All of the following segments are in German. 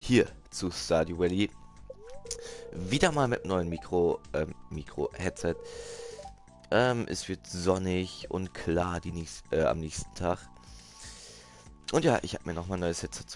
hier zu Stardew Valley. Wieder mal mit neuen Headset. Es wird sonnig und klar am nächsten Tag. Und ja, ich habe mir noch mal ein neues Headset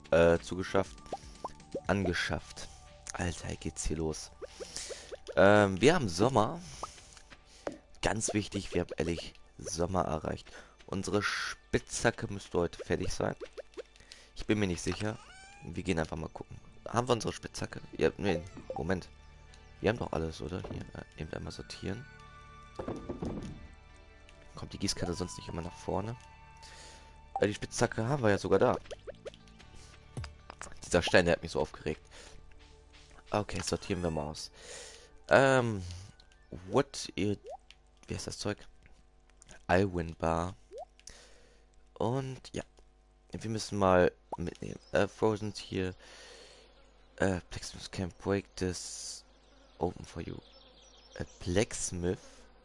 angeschafft. Alter, geht's hier los. Wir haben Sommer. Ganz wichtig, wir haben ehrlich Sommer erreicht. Unsere Spitzhacke müsste heute fertig sein. Ich bin mir nicht sicher. Wir gehen einfach mal gucken. Haben wir unsere Spitzhacke? Ja, nee, Moment. Wir haben doch alles, oder? Hier, eben einmal sortieren. Kommt die Gießkanne sonst nicht immer nach vorne? Die Spitzhacke haben wir ja sogar da. Dieser Stein, der hat mich so aufgeregt. Okay, sortieren wir mal aus. Ähm, wie heißt das Zeug? Iron Bar. Und ja, wir müssen mal mitnehmen. Frozen hier. Blacksmith can break this open for you. Blacksmith?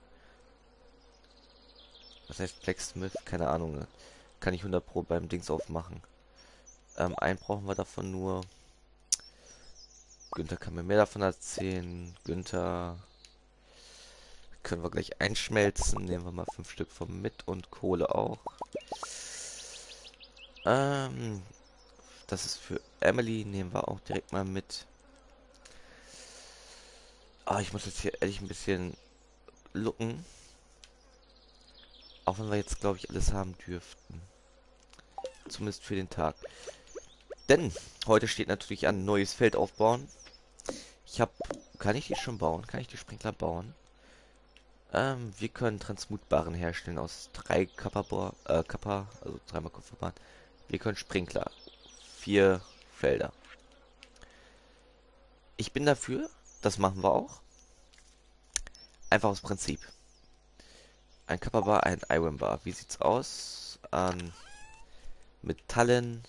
Was heißt Blacksmith? Keine Ahnung. Ne? Kann ich 100 Pro beim Dings aufmachen. Einen brauchen wir davon nur. Günther kann mir mehr davon erzählen. Günther können wir gleich einschmelzen. Nehmen wir mal 5 Stück von mit und Kohle auch. Das ist für Emily. Nehmen wir auch direkt mal mit. Ah, ich muss jetzt hier ehrlich ein bisschen looken. Auch wenn wir jetzt, glaube ich, alles haben dürften. Zumindest für den Tag. Denn heute steht natürlich an, neues Feld aufbauen. Kann ich die schon bauen? Kann ich die Sprinkler bauen? Wir können Transmutbaren herstellen aus 3 Kappa, also 3 mal Kupferbahn. Wir können Sprinkler. 4 Felder. Ich bin dafür. Das machen wir auch. Einfach aus Prinzip. Ein Kappa-Bar, ein Iron Bar. Wie sieht's aus? An Metallen.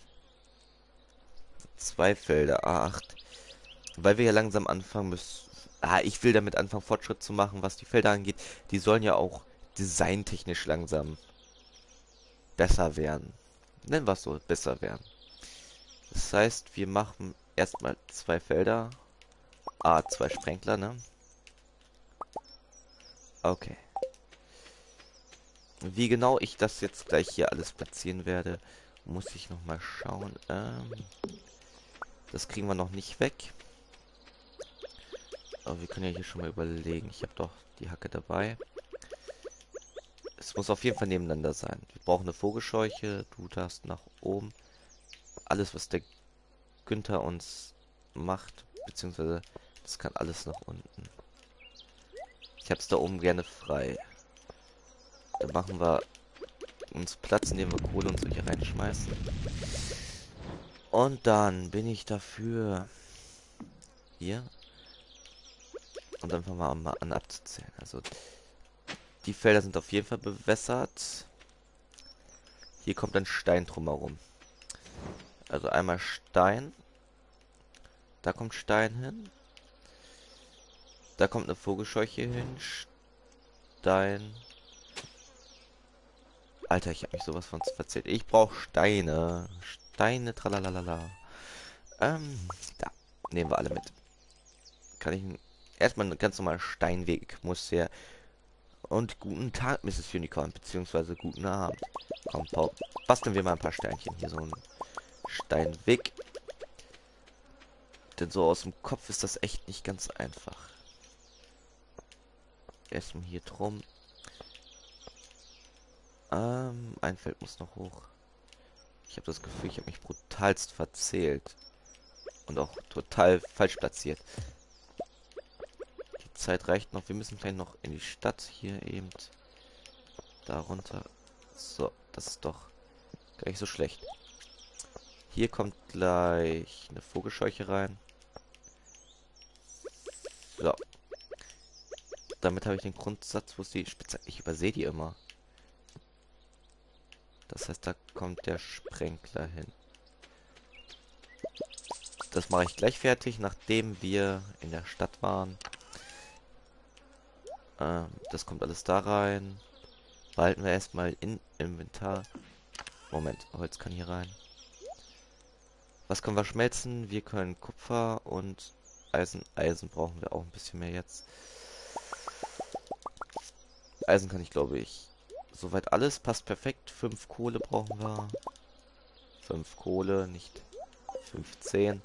2 Felder, A8. Weil wir ja langsam anfangen müssen. Ich will damit anfangen, Fortschritt zu machen, was die Felder angeht. Die sollen ja auch designtechnisch langsam besser werden. Nennen wir es so, besser werden. Das heißt, wir machen erstmal 2 Felder. 2 Sprenkler, ne? Okay. Wie genau ich das jetzt gleich hier alles platzieren werde, muss ich noch mal schauen. Das kriegen wir noch nicht weg. Aber wir können ja hier schon mal überlegen. Ich habe doch die Hacke dabei. Es muss auf jeden Fall nebeneinander sein. Wir brauchen eine Vogelscheuche. Du darfst nach oben. Alles, was der Günther uns macht, beziehungsweise das kann alles nach unten. Ich habe es da oben gerne frei. Dann machen wir uns Platz, indem wir Kohle und so hier reinschmeißen. Und dann bin ich dafür hier. Und dann fangen wir mal an abzuzählen. Also die Felder sind auf jeden Fall bewässert. Hier kommt dann Stein drumherum. Also einmal Stein. Da kommt Stein hin. Da kommt eine Vogelscheuche hin. Stein. Alter, ich habe mich sowas von verzählt. Ich brauche Steine. Steine, tralalala. Da. Nehmen wir alle mit. Kann ich erstmal einen ganz normalen Steinweg muss her. Und guten Tag, Mrs. Unicorn, beziehungsweise guten Abend. Komm, Paul, basteln wir mal ein paar Steinchen. Hier so ein Steinweg. Denn so aus dem Kopf ist das echt nicht ganz einfach. Erstmal hier drum. Ein Feld muss noch hoch. Ich habe das Gefühl, ich habe mich brutalst verzählt. Und auch total falsch platziert. Die Zeit reicht noch. Wir müssen gleich noch in die Stadt hier eben. Darunter. So, das ist doch gar nicht so schlecht. Hier kommt gleich eine Vogelscheuche rein. So. Damit habe ich den Grundsatz, wo ist die Spitze? Ich übersehe die immer. Das heißt, da kommt der Sprenkler hin. Das mache ich gleich fertig, nachdem wir in der Stadt waren. Das kommt alles da rein. Behalten wir erstmal in Inventar. Moment, Holz kann hier rein. Was können wir schmelzen? Wir können Kupfer und Eisen. Eisen brauchen wir auch ein bisschen mehr jetzt. Eisen kann ich, glaube ich. Soweit alles. Passt perfekt. 5 Kohle brauchen wir. 5 Kohle, nicht 15.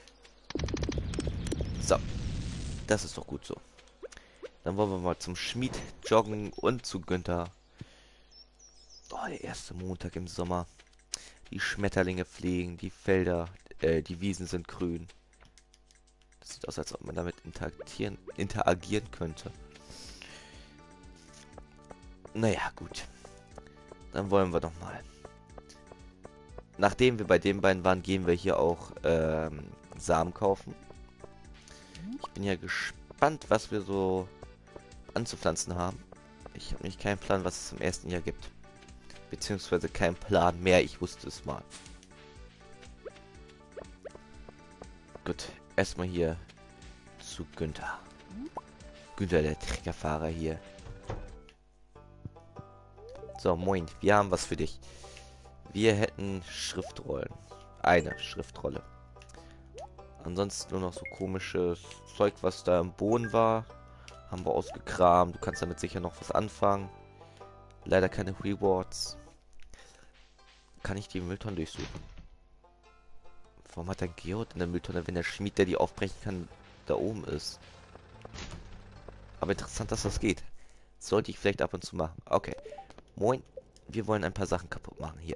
So. Das ist doch gut so. Dann wollen wir mal zum Schmied joggen und zu Günther. Oh, der erste Montag im Sommer. Die Schmetterlinge fliegen, die Felder, die Wiesen sind grün. Das sieht aus, als ob man damit interagieren könnte. Naja, gut. Dann wollen wir doch mal. Nachdem wir bei den beiden waren, gehen wir hier auch Samen kaufen. Ich bin ja gespannt, was wir so anzupflanzen haben. Ich habe nämlich keinen Plan, was es im ersten Jahr gibt. Beziehungsweise keinen Plan mehr, ich wusste es mal. Gut, erstmal hier zu Günther. Günther, der Treckerfahrer hier. So, moin, wir haben was für dich. Wir hätten Schriftrollen. Eine Schriftrolle. Ansonsten nur noch so komisches Zeug, was da im Boden war. Haben wir ausgekramt. Du kannst damit sicher noch was anfangen. Leider keine Rewards. Kann ich die Mülltonne durchsuchen? Warum hat der Geode in der Mülltonne, wenn der Schmied, der die aufbrechen kann, da oben ist? Aber interessant, dass das geht. Sollte ich vielleicht ab und zu machen. Okay. Moin. Wir wollen ein paar Sachen kaputt machen. Hier.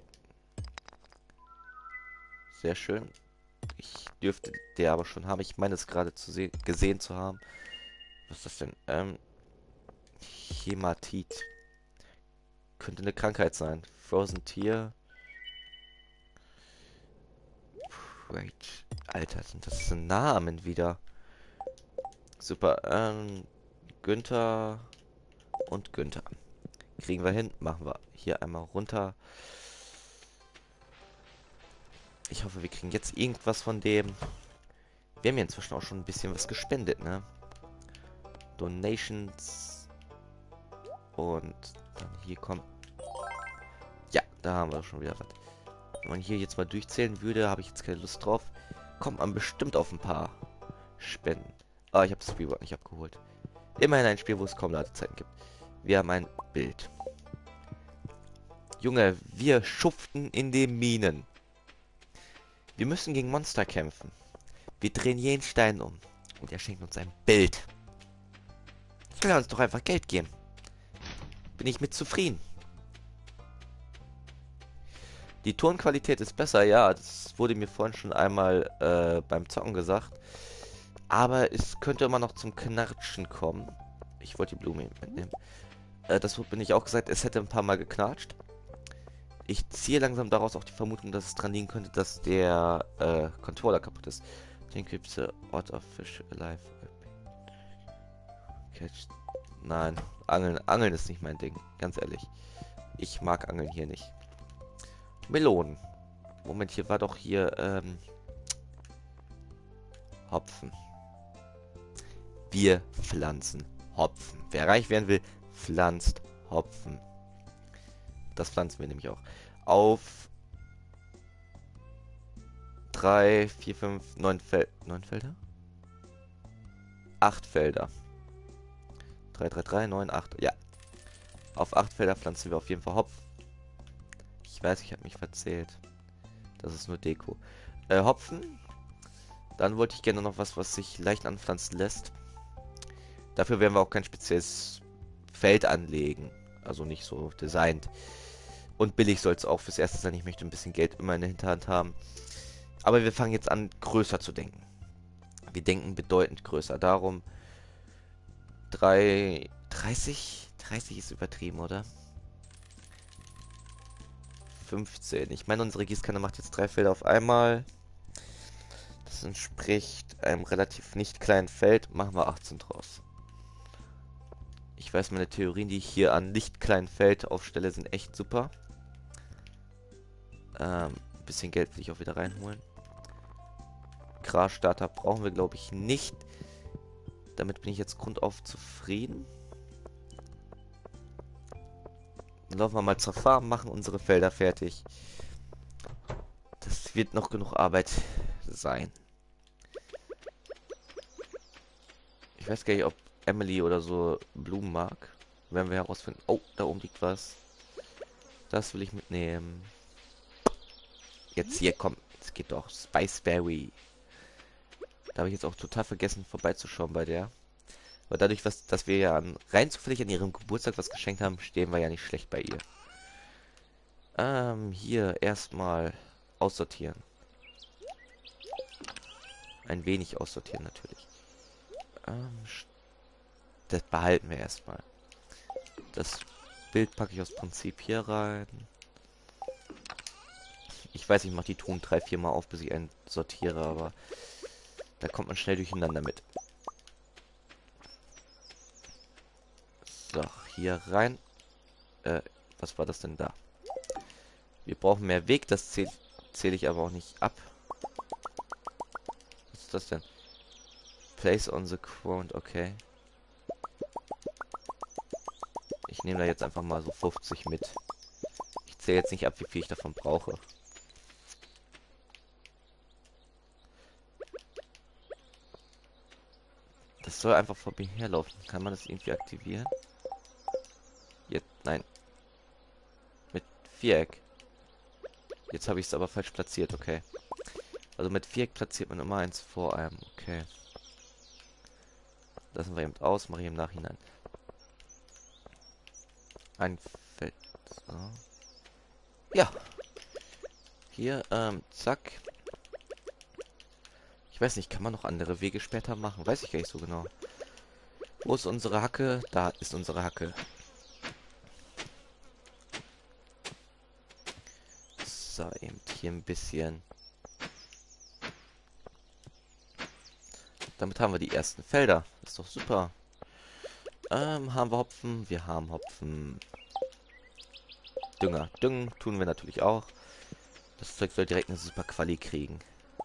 Sehr schön. Ich dürfte der aber schon haben. Ich meine es gerade gesehen zu haben. Was ist das denn? Hämatit. Könnte eine Krankheit sein. Frozen Tier. Wait. Alter, sind das Namen wieder? Super. Günther und Günther. Kriegen wir hin. Machen wir hier einmal runter. Ich hoffe, wir kriegen jetzt irgendwas von dem. Wir haben ja inzwischen auch schon ein bisschen was gespendet, ne? Donations. Und dann hier kommt. Ja, da haben wir schon wieder was. Wenn man hier jetzt mal durchzählen würde, habe ich jetzt keine Lust drauf. Kommt man bestimmt auf ein paar Spenden. Ah, ich habe das Spielwort nicht abgeholt. Immerhin ein Spiel, wo es kaum Ladezeiten gibt. Wir haben ein Bild. Junge, wir schuften in den Minen. Wir müssen gegen Monster kämpfen. Wir drehen jeden Stein um. Und er schenkt uns ein Bild. Soll er uns doch einfach Geld geben? Bin ich mit zufrieden. Die Tonqualität ist besser, ja. Das wurde mir vorhin schon einmal beim Zocken gesagt. Aber es könnte immer noch zum Knatschen kommen. Ich wollte die Blume mitnehmen. Das wurde mir nicht auch gesagt. Es hätte ein paar Mal geknatscht. Ich ziehe langsam daraus auch die Vermutung, dass es dran liegen könnte, dass der Controller kaputt ist. Den gibt es Odd of Fish Alive. Catch. Nein, Angeln ist nicht mein Ding. Ganz ehrlich. Ich mag Angeln hier nicht. Melonen. Moment, hier war doch hier Hopfen. Wir pflanzen Hopfen. Wer reich werden will, pflanzt Hopfen. Das pflanzen wir nämlich auch. Auf 3, 4, 5, 9 Felder? 8 Felder. 3, 3, 3, 9, 8. Ja. Auf 8 Felder pflanzen wir auf jeden Fall Hopfen. Ich weiß, ich habe mich verzählt. Das ist nur Deko. Hopfen. Dann wollte ich gerne noch was sich leicht anpflanzen lässt. Dafür werden wir auch kein spezielles Feld anlegen. Also nicht so designt. Und billig soll es auch fürs Erste sein. Ich möchte ein bisschen Geld immer in der Hinterhand haben. Aber wir fangen jetzt an, größer zu denken. Wir denken bedeutend größer. Darum 30? 30 ist übertrieben, oder? 15. Ich meine, unsere Gießkanne macht jetzt 3 Felder auf einmal. Das entspricht einem relativ nicht kleinen Feld. Machen wir 18 draus. Ich weiß, meine Theorien, die ich hier an nicht kleinen Feld aufstelle, sind echt super. Bisschen Geld will ich auch wieder reinholen. Crash-Starter brauchen wir, glaube ich, nicht. Damit bin ich jetzt grundauf zufrieden. Dann laufen wir mal zur Farm, machen unsere Felder fertig. Das wird noch genug Arbeit sein. Ich weiß gar nicht, ob Emily oder so Blumen mag. Werden wir herausfinden. Oh, da oben liegt was. Das will ich mitnehmen. Jetzt hier, komm. Es geht doch. Spiceberry. Da habe ich jetzt auch total vergessen, vorbeizuschauen bei der. Aber dadurch, dass wir ja rein zufällig an ihrem Geburtstag was geschenkt haben, stehen wir ja nicht schlecht bei ihr. Hier erstmal aussortieren. Ein wenig aussortieren natürlich. Das behalten wir erstmal. Das Bild packe ich aus Prinzip hier rein. Ich weiß, ich mache die Truhen 3-4 Mal auf, bis ich einen sortiere, aber da kommt man schnell durcheinander mit. So, hier rein. Was war das denn da? Wir brauchen mehr Weg, das zähle ich aber auch nicht ab. Was ist das denn? Place on the ground, okay. Ich nehme da jetzt einfach mal so 50 mit. Ich zähle jetzt nicht ab, wie viel ich davon brauche. Das soll einfach vor mir herlaufen. Kann man das irgendwie aktivieren? Jetzt, nein. Mit Viereck. Jetzt habe ich es aber falsch platziert, okay. Also mit Viereck platziert man immer eins vor einem, okay. Lassen wir eben aus, mache ich im Nachhinein. Ein Feld. So. Ja. Hier, zack. Ich weiß nicht, kann man noch andere Wege später machen? Weiß ich gar nicht so genau. Wo ist unsere Hacke? Da ist unsere Hacke. So, eben hier ein bisschen. Damit haben wir die ersten Felder. Das ist doch super. Haben wir Hopfen? Wir haben Hopfen. Dünger. Düngen tun wir natürlich auch. Das Zeug soll direkt eine super Quali kriegen.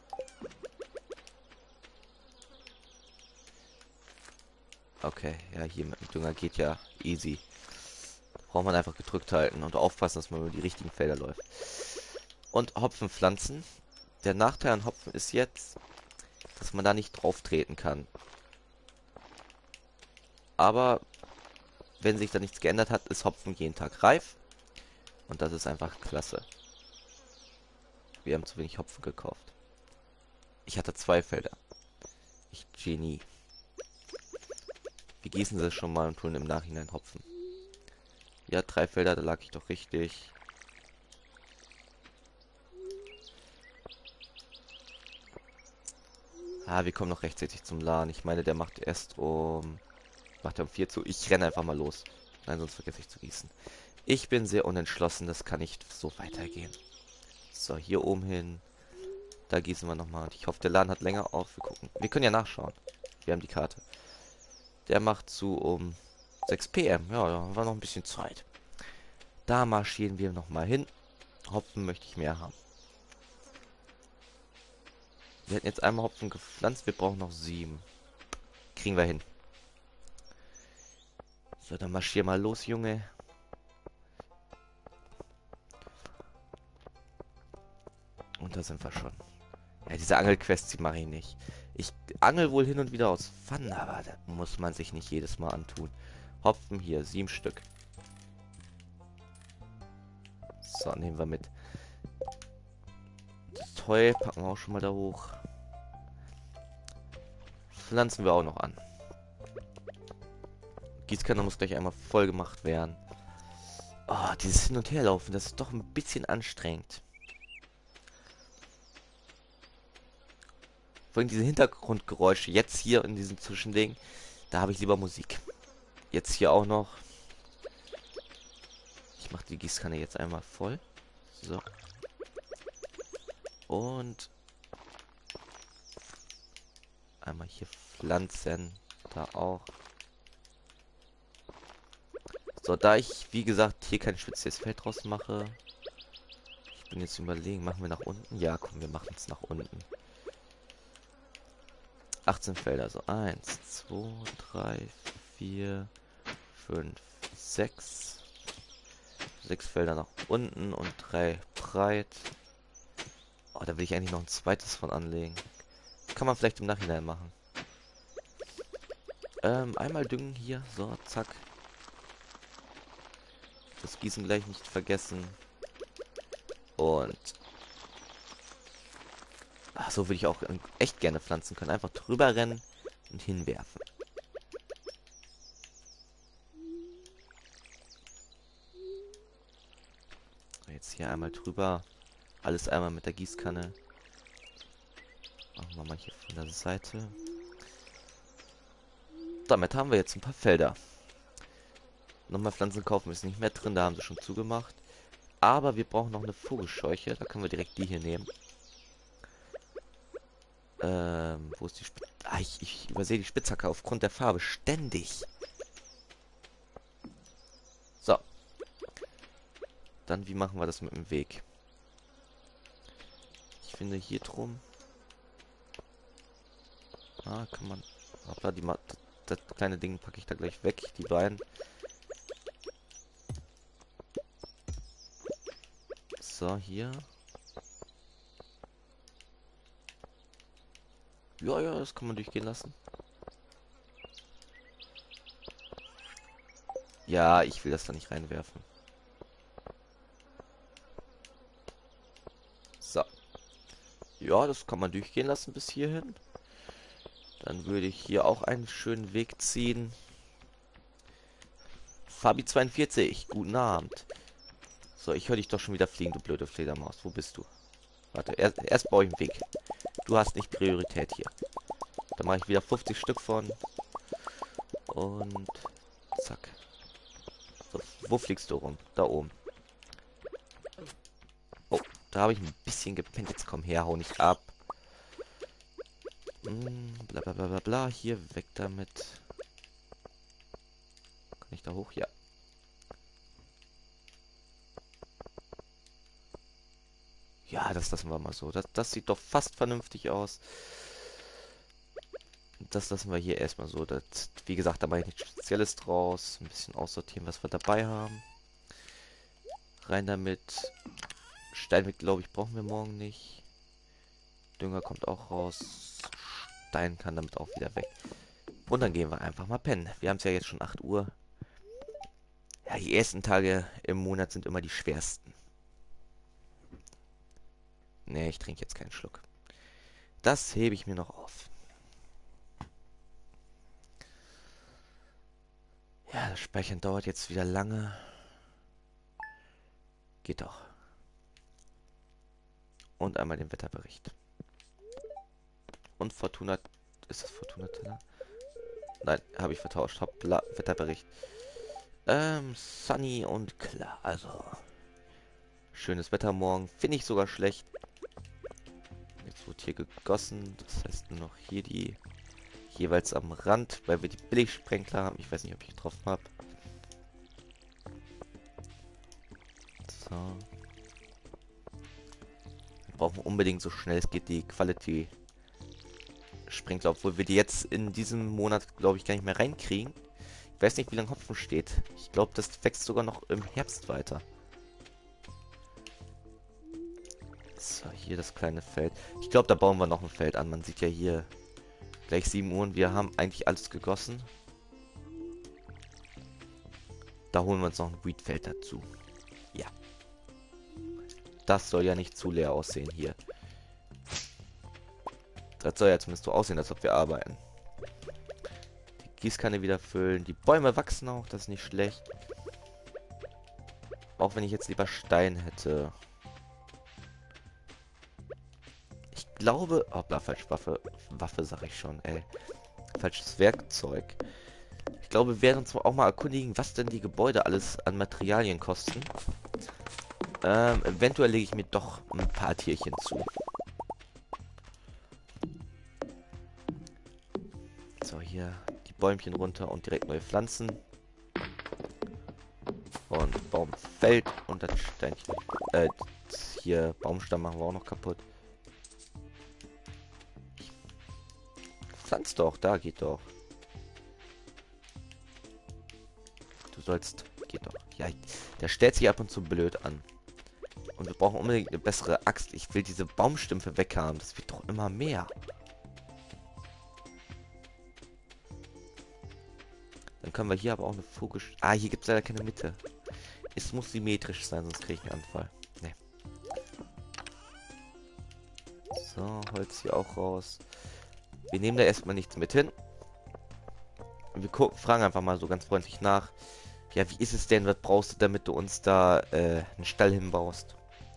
Okay, ja, hier mit dem Dünger geht ja easy. Braucht man einfach gedrückt halten und aufpassen, dass man über die richtigen Felder läuft. Und Hopfen pflanzen. Der Nachteil an Hopfen ist jetzt, dass man da nicht drauf treten kann. Aber wenn sich da nichts geändert hat, ist Hopfen jeden Tag reif. Und das ist einfach klasse. Wir haben zu wenig Hopfen gekauft. Ich hatte 2 Felder. Ich Genie. Wir gießen das schon mal und tun im Nachhinein Hopfen. Ja, 3 Felder, da lag ich doch richtig. Ah, wir kommen noch rechtzeitig zum Laden. Ich meine, der macht erst macht er um 4 zu. Ich renne einfach mal los. Nein, sonst vergesse ich zu gießen. Ich bin sehr unentschlossen, das kann nicht so weitergehen. So, hier oben hin. Da gießen wir nochmal. Ich hoffe, der Laden hat länger auf. Wir gucken. Wir können ja nachschauen. Wir haben die Karte. Der macht zu um 6 PM. Ja, da haben wir noch ein bisschen Zeit. Da marschieren wir nochmal hin. Hopfen möchte ich mehr haben. Wir hätten jetzt einmal Hopfen gepflanzt. Wir brauchen noch 7. Kriegen wir hin. So, dann marschier mal los, Junge. Und da sind wir schon. Ja, diese Angelquests, die mache ich nicht. Ich angel wohl hin und wieder aus Pfannen, aber das muss man sich nicht jedes Mal antun. Hopfen hier, 7 Stück. So, nehmen wir mit. Das Heu packen wir auch schon mal da hoch. Pflanzen wir auch noch an. Gießkanne muss gleich einmal voll gemacht werden. Oh, dieses Hin- und Herlaufen, das ist doch ein bisschen anstrengend. Vor allem diese Hintergrundgeräusche, jetzt hier in diesem Zwischending, da habe ich lieber Musik. Jetzt hier auch noch. Ich mache die Gießkanne jetzt einmal voll. So. Und einmal hier pflanzen. Da auch. So, da ich, wie gesagt, hier kein spezielles Feld draus mache. Ich bin jetzt überlegen, machen wir nach unten? Ja, komm, wir machen es nach unten. 18 Felder, so 1, 2, 3, 4, 5, 6. 6 Felder nach unten und 3 breit. Oh, Oh, da will ich eigentlich noch ein zweites von anlegen. Kann man vielleicht im Nachhinein machen. Einmal düngen hier. So, zack. Das Gießen gleich nicht vergessen. Und so würde ich auch echt gerne pflanzen können. Einfach drüber rennen und hinwerfen. Jetzt hier einmal drüber. Alles einmal mit der Gießkanne. Machen wir mal hier von der Seite. Damit haben wir jetzt ein paar Felder. Nochmal Pflanzen kaufen ist nicht mehr drin, da haben sie schon zugemacht. Aber wir brauchen noch eine Vogelscheuche. Da können wir direkt die hier nehmen. Wo ist die Spitzhacke? Ah, ich übersehe die Spitzhacke aufgrund der Farbe ständig. So. Dann, wie machen wir das mit dem Weg? Ich finde hier drum. Ah, kann man. Hoppla, das kleine Ding packe ich da gleich weg. Die beiden. So, hier. Ja, ja, das kann man durchgehen lassen. Ja, ich will das da nicht reinwerfen. So. Ja, das kann man durchgehen lassen bis hierhin. Dann würde ich hier auch einen schönen Weg ziehen. Fabi42, guten Abend. So, ich höre dich doch schon wieder fliegen, du blöde Fledermaus. Wo bist du? Warte, erst baue ich einen Weg. Du hast nicht Priorität hier. Da mache ich wieder 50 Stück von. Und zack. So, wo fliegst du rum? Da oben. Oh, da habe ich ein bisschen gepennt. Jetzt komm her, hau nicht ab. Bla bla bla bla bla. Hier, weg damit. Kann ich da hoch? Ja. Ja, das lassen wir mal so. Das sieht doch fast vernünftig aus. Das lassen wir hier erstmal so. Das, wie gesagt, da mache ich nichts Spezielles draus. Ein bisschen aussortieren, was wir dabei haben. Rein damit. Stein, glaube ich, brauchen wir morgen nicht. Dünger kommt auch raus. Stein kann damit auch wieder weg. Und dann gehen wir einfach mal pennen. Wir haben es ja jetzt schon 8 Uhr. Ja, die ersten Tage im Monat sind immer die schwersten. Ne, ich trinke jetzt keinen Schluck. Das hebe ich mir noch auf. Ja, das Speichern dauert jetzt wieder lange. Geht doch. Und einmal den Wetterbericht. Und Fortuna... Ist das Fortuna Teller? Nein, habe ich vertauscht. Hoppla, Wetterbericht. Sunny und klar. Also, schönes Wetter morgen. Finde ich sogar schlecht. Jetzt wird hier gegossen. Das heißt nur noch hier die... Jeweils am Rand, weil wir die Billigsprenkler haben. Ich weiß nicht, ob ich getroffen habe. So. Wir brauchen unbedingt so schnell es geht die Quality Sprinkler, obwohl wir die jetzt in diesem Monat, glaube ich, gar nicht mehr reinkriegen. Ich weiß nicht, wie lange Hopfen steht. Ich glaube, das wächst sogar noch im Herbst weiter. So, hier das kleine Feld. Ich glaube, da bauen wir noch ein Feld an. Man sieht ja hier gleich 7 Uhr und wir haben eigentlich alles gegossen. Da holen wir uns noch ein Wheatfeld dazu. Ja. Das soll ja nicht zu leer aussehen hier. Das soll ja zumindest so aussehen, als ob wir arbeiten. Die Gießkanne wieder füllen. Die Bäume wachsen auch, das ist nicht schlecht. Auch wenn ich jetzt lieber Stein hätte. Ich glaube... Hoppla, falsche Waffe. Waffe sag ich schon, ey. Falsches Werkzeug. Ich glaube, wir werden uns auch mal erkundigen, was denn die Gebäude alles an Materialien kosten. Eventuell lege ich mir doch ein paar Tierchen zu. So, hier die Bäumchen runter und direkt neue Pflanzen. Und Baumfeld und das Steinchen. Hier Baumstamm machen wir auch noch kaputt. Pflanz doch, da geht doch. Du sollst... Geht doch. Ja, der stellt sich ab und zu blöd an. Und wir brauchen unbedingt eine bessere Axt. Ich will diese Baumstümpfe weghaben. Das wird doch immer mehr. Dann können wir hier aber auch eine Vogel... Ah, hier gibt es leider keine Mitte. Es muss symmetrisch sein, sonst kriege ich einen Anfall. Nee. So, Holz hier auch raus. Wir nehmen da erstmal nichts mit hin. Wir fragen einfach mal so ganz freundlich nach. Ja, wie ist es denn? Was brauchst du, damit du uns da einen Stall hinbaust?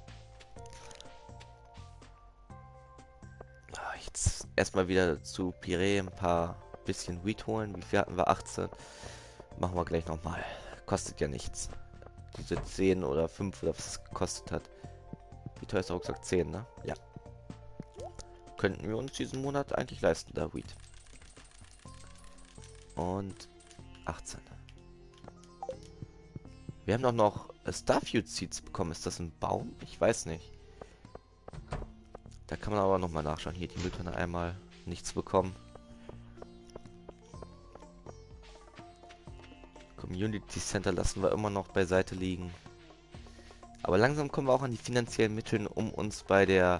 Jetzt erstmal wieder zu Piree ein paar bisschen Weed holen. Wie viel hatten wir? 18. Machen wir gleich nochmal. Kostet ja nichts. Diese 10 oder 5 oder was es gekostet hat. Wie teuer ist der Rucksack? 10, ne? Ja. Könnten wir uns diesen Monat eigentlich leisten, da Weed. Und 18. Wir haben doch noch Starfruit Seeds bekommen. Ist das ein Baum? Ich weiß nicht. Da kann man aber nochmal nachschauen. Hier die Mülltonne einmal. Nichts bekommen. Community Center lassen wir immer noch beiseite liegen. Aber langsam kommen wir auch an die finanziellen Mittel, um uns bei der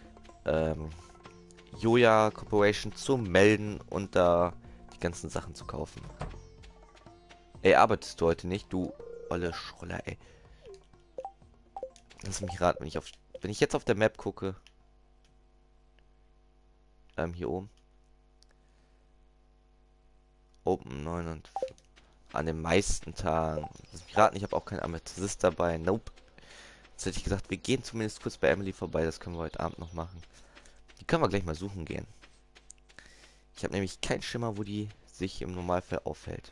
Joja Corporation zu melden und da die ganzen Sachen zu kaufen. Ey, arbeitest du heute nicht? Du olle Schroller, ey. Lass mich raten, wenn ich jetzt auf der Map gucke. Hier oben. Open 9 und an den meisten Tagen. Lass mich raten, ich habe auch kein Amethyst dabei. Nope. Jetzt hätte ich gesagt, wir gehen zumindest kurz bei Emily vorbei. Das können wir heute Abend noch machen. Die können wir gleich mal suchen gehen. Ich habe nämlich keinen Schimmer, wo die sich im Normalfall aufhält.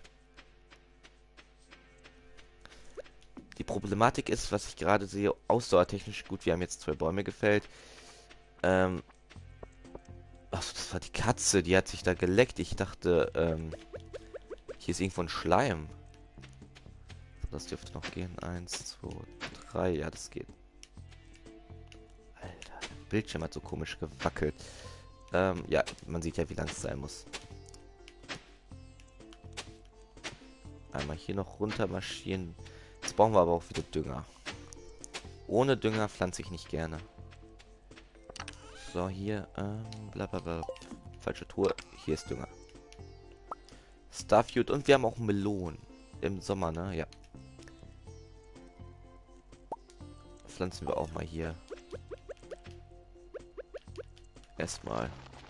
Die Problematik ist, was ich gerade sehe, ausdauertechnisch gut. Wir haben jetzt 2 Bäume gefällt. Achso, das war die Katze. Die hat sich da geleckt. Ich dachte, hier ist irgendwo ein Schleim. Das dürfte noch gehen. 1, 2, 3. Ja, das geht. Alter, der Bildschirm hat so komisch gewackelt. Ja, man sieht ja, wie lang es sein muss. Einmal hier noch runter marschieren. Jetzt brauchen wir aber auch wieder Dünger. Ohne Dünger pflanze ich nicht gerne. So, hier, blablabla. Falsche Tour. Hier ist Dünger. Starfruit und wir haben auch Melonen. Im Sommer, ne? Ja. Pflanzen wir auch mal hier. Erstmal.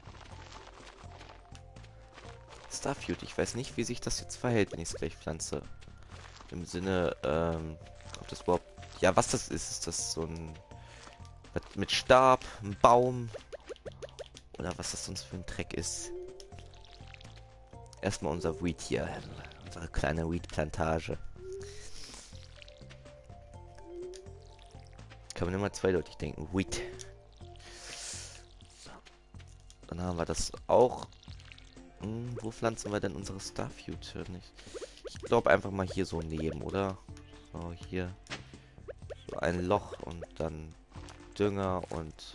Starfruit. Ich weiß nicht, wie sich das jetzt verhält, wenn ich es gleich pflanze. Im Sinne, ob das überhaupt... Ja, was das ist. Ist das so ein... mit Stab, ein Baum? Oder was das sonst für ein Dreck ist. Erstmal unser Weed hier. Unsere kleine Weed-Plantage. Kann man immer zweideutig denken. Weed. So. Dann haben wir das auch. Wo pflanzen wir denn unsere Starfruit? Nicht? Ich glaube einfach mal hier so neben, oder? So, hier. So ein Loch und dann Dünger und...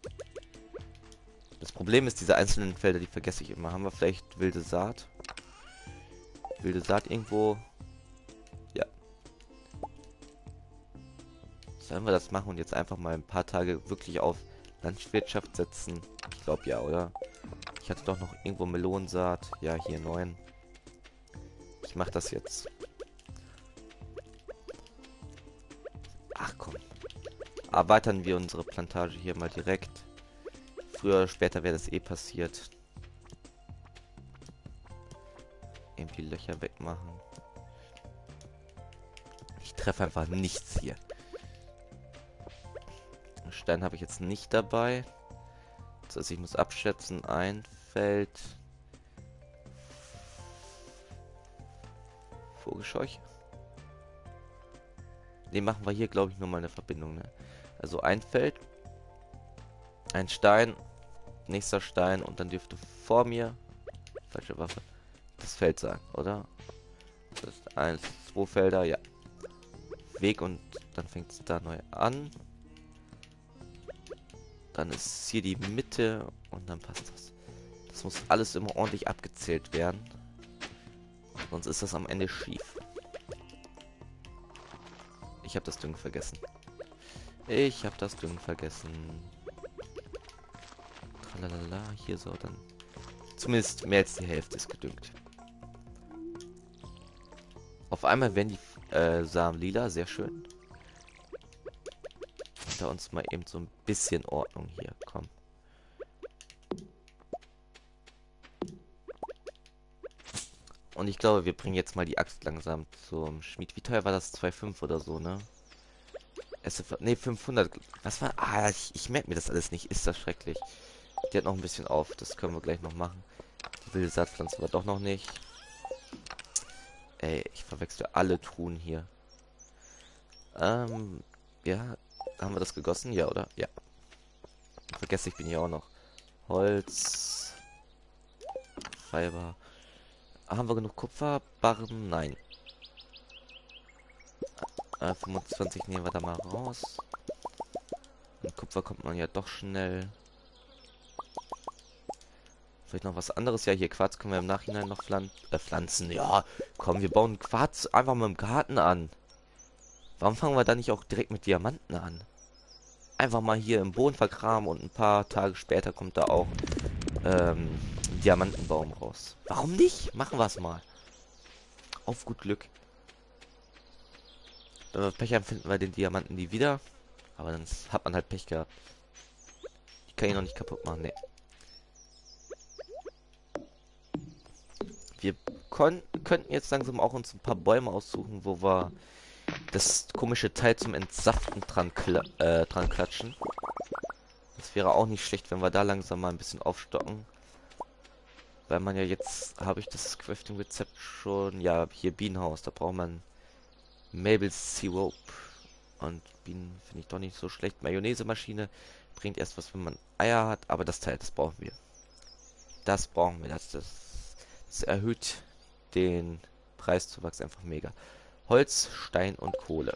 Das Problem ist, diese einzelnen Felder, die vergesse ich immer. Haben wir vielleicht wilde Saat? Wilde Saat irgendwo? Ja. Sollen wir das machen und jetzt einfach mal ein paar Tage wirklich auf Landwirtschaft setzen? Ich glaube ja, oder? Ich hatte doch noch irgendwo Melonensaat. Ja, hier 9. Ich mache das jetzt. Ach komm. Erweitern wir unsere Plantage hier mal direkt. Früher oder später wäre das eh passiert. Irgendwie Löcher wegmachen. Ich treffe einfach nichts hier. Stein habe ich jetzt nicht dabei. Das heißt, ich muss abschätzen. Ein Feld. Vogelscheuche. Den machen wir hier, glaube ich, nur mal eine Verbindung. Ne? Also ein Feld. Ein Stein. Nächster Stein. Und dann dürfte vor mir... Falsche Waffe. Das Feld sein, oder? Das ist 1, 2 Felder, ja. Weg und dann fängt es da neu an. Dann ist hier die Mitte und dann passt das. Das muss alles immer ordentlich abgezählt werden. Sonst ist das am Ende schief. Ich habe das Düngen vergessen. Ich habe das Düngen vergessen. Tralalala, hier so, dann. Zumindest mehr als die Hälfte ist gedüngt. Auf einmal werden die Samen lila, sehr schön. Da uns mal eben so ein bisschen Ordnung hier, komm. Und ich glaube, wir bringen jetzt mal die Axt langsam zum Schmied. Wie teuer war das? 2,5 oder so, ne? Ne, 500. Was war? Ah, ich merke mir das alles nicht. Ist das schrecklich. Die hat noch ein bisschen auf. Das können wir gleich noch machen. Die wilde Saatpflanze war doch noch nicht. Ey, ich verwechsel alle Truhen hier. Ja. Haben wir das gegossen? Ja, oder? Ja. Vergesse ich bin hier auch noch. Holz. Fiber. Haben wir genug Kupferbarren? Nein. 25 nehmen wir da mal raus. Mit Kupfer kommt man ja doch schnell. Vielleicht noch was anderes. Ja, hier Quarz können wir im Nachhinein noch pflanzen. Ja, komm, wir bauen Quarz einfach mal im Garten an. Warum fangen wir da nicht auch direkt mit Diamanten an? Einfach mal hier im Boden vergraben und ein paar Tage später kommt da auch ein Diamantenbaum raus. Warum nicht? Machen wir es mal. Auf gut Glück. Wenn wir Pech haben, finden wir den Diamanten nie wieder. Aber dann hat man halt Pech gehabt. Ich kann ihn noch nicht kaputt machen, ne. Wir könnten jetzt langsam auch uns ein paar Bäume aussuchen, wo wir das komische Teil zum Entsaften dran klatschen. Das wäre auch nicht schlecht, wenn wir da langsam mal ein bisschen aufstocken. Weil man ja jetzt, habe ich das Crafting-Rezept schon, ja, hier Bienenhaus, da braucht man Mabel's Syrup. Und Bienen finde ich doch nicht so schlecht. Mayonnaise-Maschine bringt erst was, wenn man Eier hat, aber das Teil, das brauchen wir. Das brauchen wir, das erhöht den Preiszuwachs einfach mega. Holz, Stein und Kohle.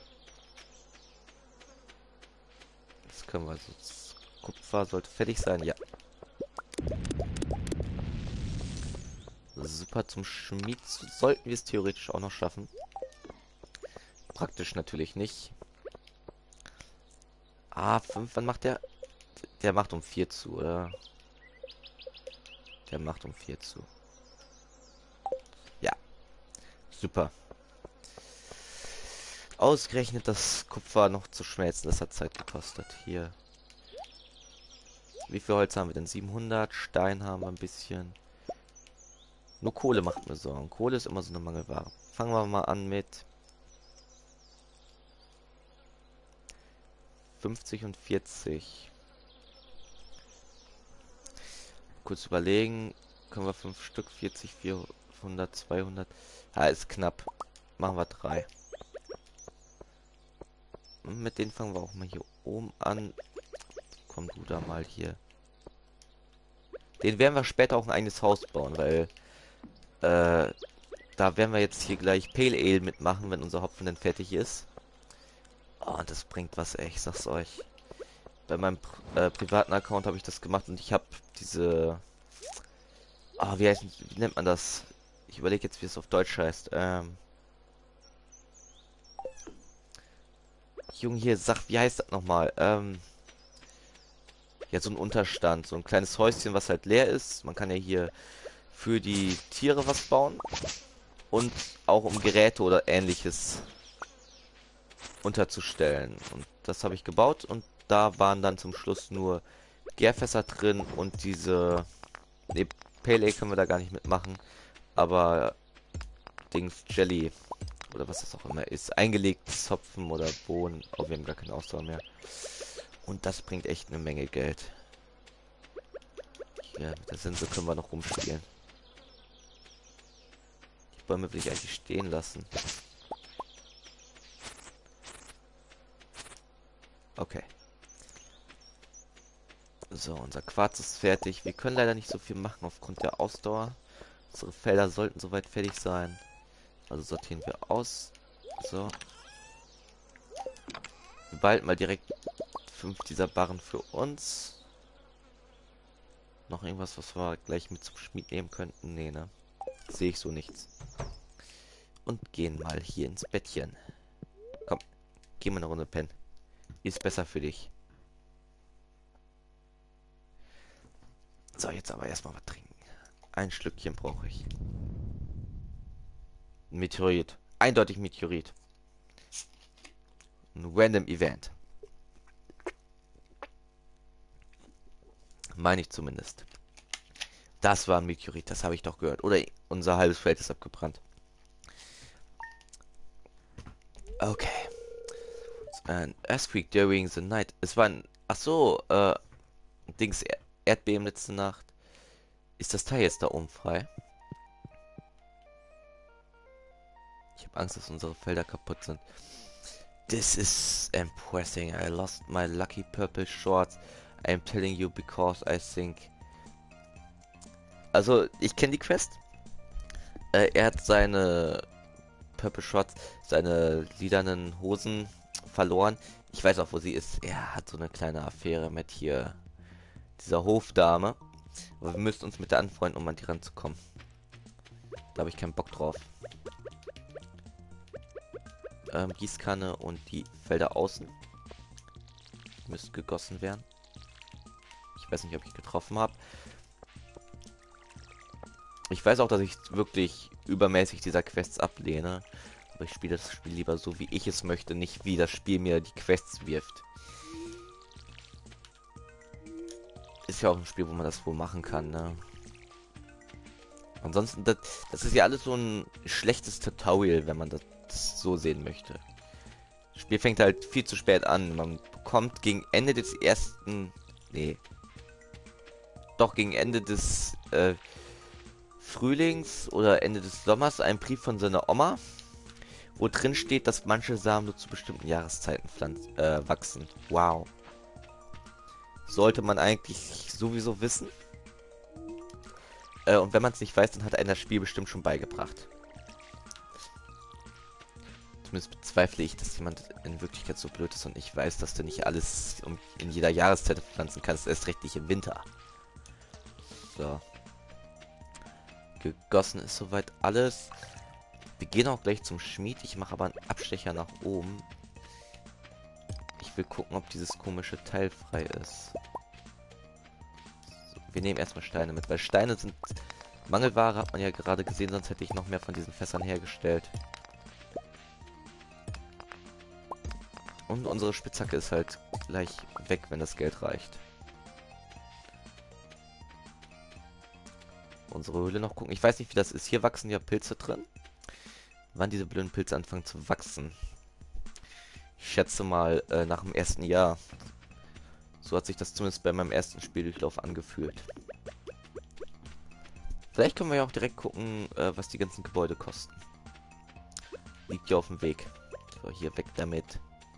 Das können wir so. Kupfer sollte fertig sein, ja. Super, zum Schmied sollten wir es theoretisch auch noch schaffen. Praktisch natürlich nicht. Ah, 5, wann macht der? Der macht um 4 zu, oder? Der macht um 4 zu. Ja, super. Ausgerechnet das Kupfer noch zu schmelzen, das hat Zeit gekostet. Hier. Wie viel Holz haben wir denn? 700. Stein haben wir ein bisschen. Nur Kohle macht mir Sorgen. Kohle ist immer so eine Mangelware. Fangen wir mal an mit 50 und 40. Kurz überlegen. Können wir 5 Stück, 40, 400, 200. Ja, ist knapp. Machen wir 3. Und mit denen fangen wir auch mal hier oben an. Komm du da mal hier. Den werden wir später auch ein eigenes Haus bauen, weil da werden wir jetzt hier gleich Pale Ale mitmachen, wenn unser Hopfen dann fertig ist. Oh, das bringt was, ey, ich sag's euch. Bei meinem privaten Account habe ich das gemacht und ich habe diese... Ah, wie nennt man das? Ich überlege jetzt, wie es auf Deutsch heißt. Junge, hier, sag, wie heißt das nochmal? Ja, so ein Unterstand, so ein kleines Häuschen, was halt leer ist. Man kann ja hier für die Tiere was bauen. Und auch um Geräte oder ähnliches unterzustellen. Und das habe ich gebaut und da waren dann zum Schluss nur Gärfässer drin und diese... Ne, Pale Ale können wir da gar nicht mitmachen. Aber Dings Jelly oder was das auch immer ist. Eingelegtes Hopfen oder Bohnen. Oh, wir haben gar keine Ausdauer mehr. Und das bringt echt eine Menge Geld. Ja, mit der Sense können wir noch rumspielen. Die Bäume will ich eigentlich stehen lassen. Okay. So, unser Quarz ist fertig. Wir können leider nicht so viel machen aufgrund der Ausdauer. Unsere Felder sollten soweit fertig sein. Also sortieren wir aus. So. Wir behalten mal direkt 5 dieser Barren für uns. Noch irgendwas, was wir gleich mit zum Schmied nehmen könnten? Nee, ne? Sehe ich so nichts. Und gehen mal hier ins Bettchen. Komm, gehen wir eine Runde pennen. Ist besser für dich. So, jetzt aber erstmal was trinken. Ein Schlückchen brauche ich. Meteorit. Eindeutig Meteorit. Ein Random Event. Meine ich zumindest. Das war ein Meteorit, das habe ich doch gehört. Oder unser halbes Feld ist abgebrannt. Okay. An earthquake during the night. Es war ein... Ach so, Dings, Erdbeben letzte Nacht. Ist das Teil jetzt da oben frei? Ich habe Angst, dass unsere Felder kaputt sind. This is impressing. I lost my lucky purple shorts. I'm telling you because I think... Also, ich kenne die Quest. Er hat seine Purple Shorts, seine lilanen Hosen verloren. Ich weiß auch, wo sie ist. Er hat so eine kleine Affäre mit hier dieser Hofdame. Aber wir müssen uns mit der anfreunden, um an die ranzukommen. Da habe ich keinen Bock drauf. Gießkanne und die Felder außen müssen gegossen werden. Ich weiß nicht, ob ich getroffen habe. Ich weiß auch, dass ich wirklich übermäßig dieser Quests ablehne. Aber ich spiele das Spiel lieber so, wie ich es möchte, nicht wie das Spiel mir die Quests wirft. Ist ja auch ein Spiel, wo man das wohl machen kann, ne? Ansonsten, das ist ja alles so ein schlechtes Tutorial, wenn man das so sehen möchte. Das Spiel fängt halt viel zu spät an. Man bekommt gegen Ende des ersten... Nee. Doch, gegen Ende des Frühlings oder Ende des Sommers einen Brief von seiner Oma, wo drin steht, dass manche Samen nur zu bestimmten Jahreszeiten wachsen. Wow. Sollte man eigentlich sowieso wissen. Und wenn man es nicht weiß, dann hat einem das Spiel bestimmt schon beigebracht. Zumindest bezweifle ich, dass jemand in Wirklichkeit so blöd ist und ich weiß, dass du nicht alles in jeder Jahreszeit pflanzen kannst. Erst recht nicht im Winter. So. Gegossen ist soweit alles. Wir gehen auch gleich zum Schmied. Ich mache aber einen Abstecher nach oben. Ich will gucken, ob dieses komische Teil frei ist. So, wir nehmen erstmal Steine mit, weil Steine sind Mangelware, hat man ja gerade gesehen, sonst hätte ich noch mehr von diesen Fässern hergestellt. Und unsere Spitzhacke ist halt gleich weg, wenn das Geld reicht. Unsere Höhle noch gucken. Ich weiß nicht, wie das ist. Hier wachsen ja Pilze drin. Wann diese blöden Pilze anfangen zu wachsen. Ich schätze mal nach dem ersten Jahr. So hat sich das zumindest bei meinem ersten Spieldurchlauf angefühlt. Vielleicht können wir ja auch direkt gucken, was die ganzen Gebäude kosten. Liegt ja auf dem Weg. So, hier weg damit.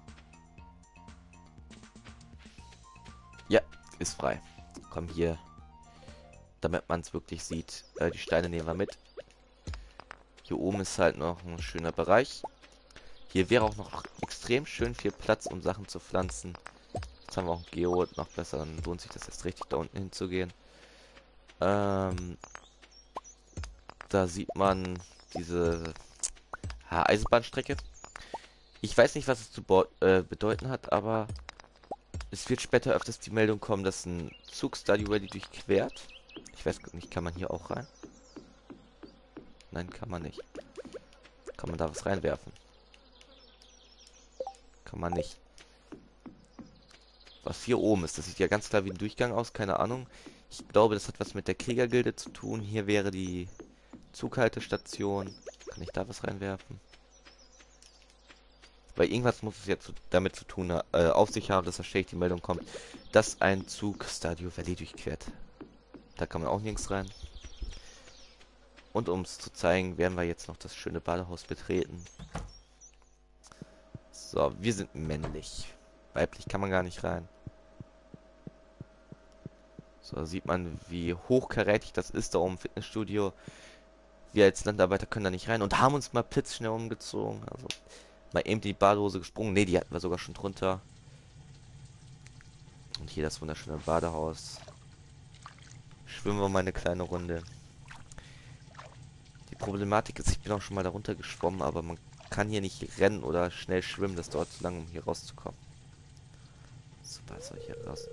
Ja, ist frei. Komm hier. Damit man es wirklich sieht. Die Steine nehmen wir mit. Hier oben ist halt noch ein schöner Bereich. Hier wäre auch noch extrem schön viel Platz, um Sachen zu pflanzen. Jetzt haben wir auch ein Geo, noch besser, dann lohnt sich das jetzt richtig, da unten hinzugehen. Da sieht man diese Eisenbahnstrecke. Ich weiß nicht, was es zu bedeuten hat, aber es wird später öfters die Meldung kommen, dass ein Zug Stardew Valley durchquert. Ich weiß nicht, kann man hier auch rein? Nein, kann man nicht. Kann man da was reinwerfen? Kann man nicht. Was hier oben ist, das sieht ja ganz klar wie ein Durchgang aus, keine Ahnung. Ich glaube, das hat was mit der Kriegergilde zu tun. Hier wäre die Zughaltestation. Kann ich da was reinwerfen? Weil irgendwas muss es jetzt damit zu tun auf sich haben, dass wahrscheinlich die Meldung kommt, dass ein Zug Stardew Valley durchquert. Da kann man auch nirgends rein. Und um es zu zeigen, werden wir jetzt noch das schöne Badehaus betreten. So, wir sind männlich. Weiblich kann man gar nicht rein. So, da sieht man, wie hochkarätig das ist da oben im Fitnessstudio. Wir als Landarbeiter können da nicht rein und haben uns mal blitzschnell umgezogen. Also mal eben die Badehose gesprungen. Ne, die hatten wir sogar schon drunter. Und hier das wunderschöne Badehaus. Schwimmen wir mal eine kleine Runde. Die Problematik ist, ich bin auch schon mal darunter geschwommen, aber man kann hier nicht rennen oder schnell schwimmen. Das dauert zu lange, um hier rauszukommen. Super, soll ich hier raus?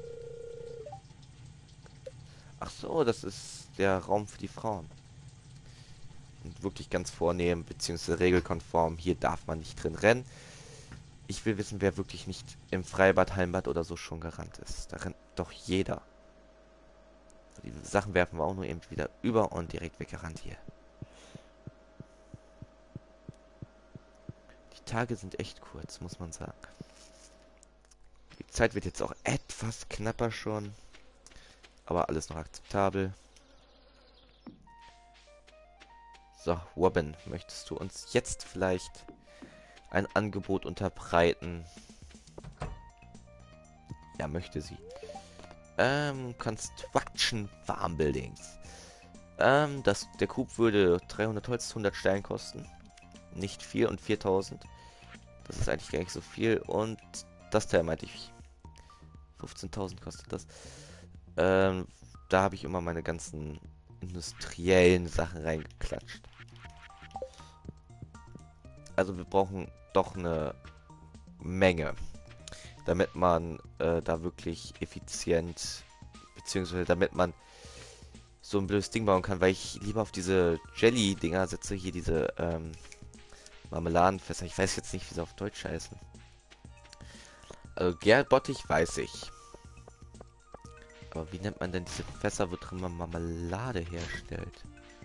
Ach so, das ist der Raum für die Frauen. Und wirklich ganz vornehm, beziehungsweise regelkonform. Hier darf man nicht drin rennen. Ich will wissen, wer wirklich nicht im Freibad, Hallenbad oder so schon gerannt ist. Da rennt doch jeder. Die Sachen werfen wir auch nur eben wieder über und direkt weggerannt hier. Die Tage sind echt kurz, muss man sagen. Die Zeit wird jetzt auch etwas knapper schon. Aber alles noch akzeptabel. So, Robin, möchtest du uns jetzt vielleicht ein Angebot unterbreiten? Ja, möchte sie. Construction Farm Buildings. Der Coup würde 300 Holz, 100 Stein kosten. Nicht viel und 4000. Das ist eigentlich gar nicht so viel. Und das Teil meinte ich. 15.000 kostet das. Da habe ich immer meine ganzen industriellen Sachen reingeklatscht. Also wir brauchen doch eine Menge, damit man da wirklich effizient, beziehungsweise damit man so ein blödes Ding bauen kann, weil ich lieber auf diese Jelly-Dinger setze, hier diese Marmeladenfässer. Ich weiß jetzt nicht, wie sie auf Deutsch heißen. Also Gärbottich weiß ich. Aber wie nennt man denn diese Fässer, wo drin man Marmelade herstellt?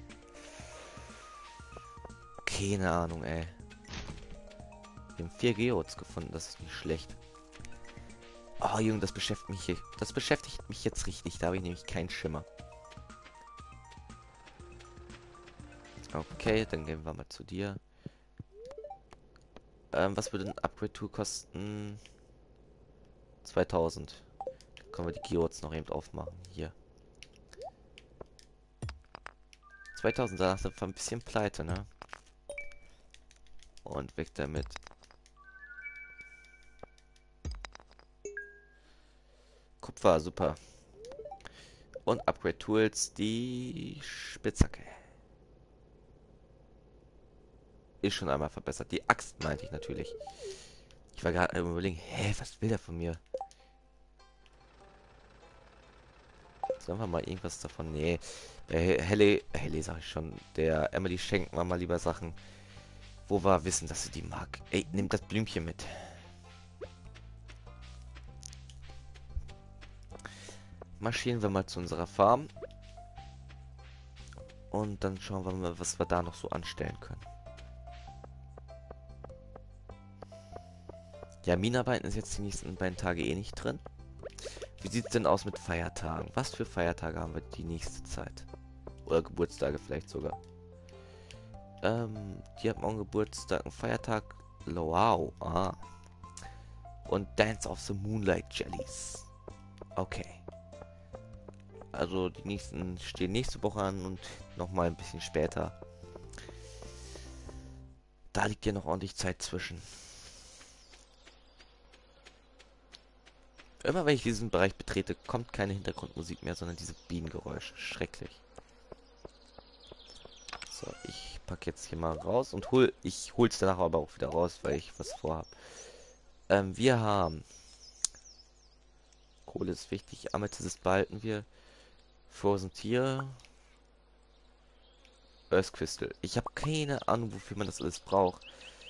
Keine Ahnung, ey. Wir haben 4 Geodes gefunden, das ist nicht schlecht. Oh, Junge, das beschäftigt mich jetzt richtig. Da habe ich nämlich keinen Schimmer. Okay, dann gehen wir mal zu dir. Was würde ein Upgrade-Tool kosten? 2000. Dann können wir die Geodes noch eben aufmachen. Hier. 2000, danach sind wir ein bisschen pleite, ne? Und weg damit. Kupfer, super. Und Upgrade Tools, die Spitzhacke. Ist schon einmal verbessert. Die Axt meinte ich natürlich. Ich war gerade überlegen, hä, was will der von mir? Sollen wir mal irgendwas davon? Nee. Der Helle sag ich schon. Der Emily schenken wir mal lieber Sachen, wo wir wissen, dass sie die mag. Ey, nimm das Blümchen mit. Marschieren wir mal zu unserer Farm. Und dann schauen wir mal, was wir da noch so anstellen können. Ja, Minenarbeiten ist jetzt die nächsten beiden Tage eh nicht drin. Wie sieht es denn aus mit Feiertagen? Was für Feiertage haben wir die nächste Zeit? Oder Geburtstage vielleicht sogar. Die hat morgen Geburtstag, einen Feiertag. Wow, ah. Und Dance of the Moonlight Jellies. Okay. Also die nächsten stehen nächste Woche an und nochmal ein bisschen später. Da liegt ja noch ordentlich Zeit zwischen. Immer wenn ich diesen Bereich betrete, kommt keine Hintergrundmusik mehr, sondern diese Bienengeräusche. Schrecklich. So, ich packe jetzt hier mal raus und ich hol's danach aber auch wieder raus, weil ich was vorhab. Wir haben Kohle ist wichtig, Amethyst behalten wir. Frozen Tier. Earth Crystal. Ich habe keine Ahnung, wofür man das alles braucht.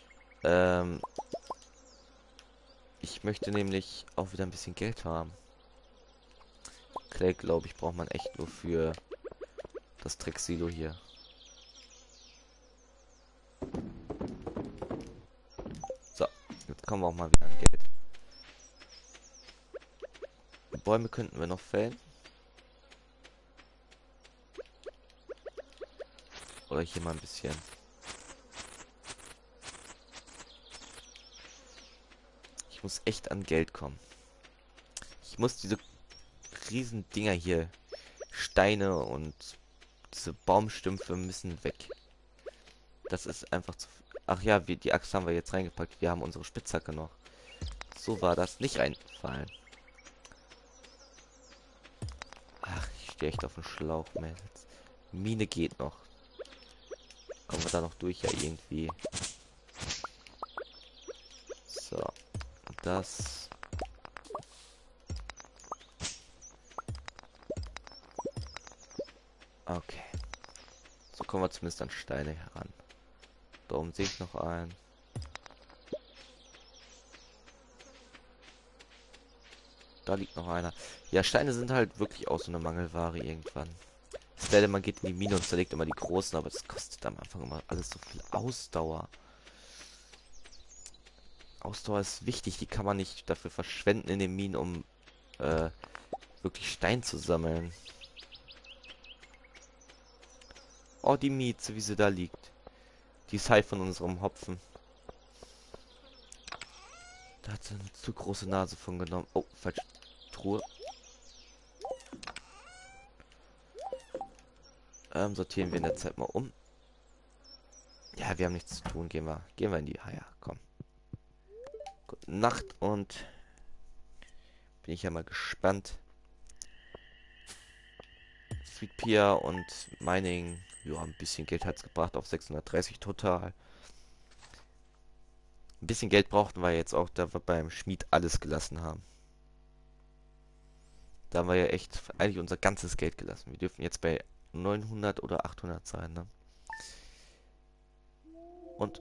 Ich möchte nämlich auch wieder ein bisschen Geld haben. Clay, glaube ich, braucht man echt nur für das Drecksilo hier. So, jetzt kommen wir auch mal wieder an Geld. Die Bäume könnten wir noch fällen. Oder hier mal ein bisschen. Ich muss echt an Geld kommen. Ich muss diese riesen Dinger hier, Steine und diese Baumstümpfe müssen weg. Das ist einfach zu... Ach ja, die Axt haben wir jetzt reingepackt. Wir haben unsere Spitzhacke noch. So war das nicht reinfallen. Ach, ich stehe echt auf dem Schlauch, Mädels. Mine geht noch. Kommen wir da noch durch, ja, irgendwie. So. Das. So kommen wir zumindest an Steine heran. Da oben sehe ich noch einen. Da liegt noch einer. Ja, Steine sind halt wirklich auch so eine Mangelware irgendwann. Es werde, man geht in die Mine und zerlegt immer die großen, aber das kostet am Anfang immer alles so viel Ausdauer. Ausdauer ist wichtig, die kann man nicht dafür verschwenden in den Minen, um wirklich Stein zu sammeln. Oh, die Mieze, wie sie da liegt. Die ist halt von unserem Hopfen. Da hat sie eine zu große Nase von genommen. Oh, falsch. Truhe. Sortieren wir in der Zeit mal um. Ja, wir haben nichts zu tun. Gehen wir in die Haie. Komm. Gute Nacht und bin ich ja mal gespannt. Sweet Pea und Mining. Ja, ein bisschen Geld hat es gebracht auf 630 total. Ein bisschen Geld brauchten wir jetzt auch, da wir beim Schmied alles gelassen haben. Da haben wir ja echt eigentlich unser ganzes Geld gelassen. Wir dürfen jetzt bei 900 oder 800 sein, ne? Und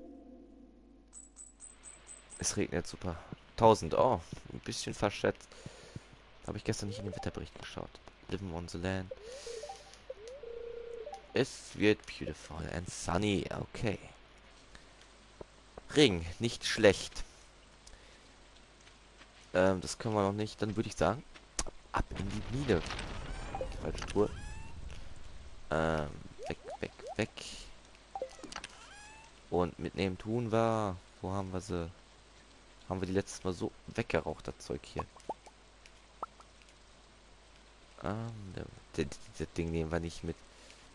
es regnet super. 1000, oh, ein bisschen verschätzt. Habe ich gestern nicht in den Wetterbericht geschaut. Living on the land. Es wird beautiful and sunny, okay. Regen, nicht schlecht. Das können wir noch nicht. Dann würde ich sagen, ab in die Mine. Falsche Tour. Weg, weg, weg. Und mitnehmen tun wir. Wo haben wir sie? Haben wir die letztes Mal so weggeraucht, das Zeug hier. Das Ding nehmen wir nicht mit.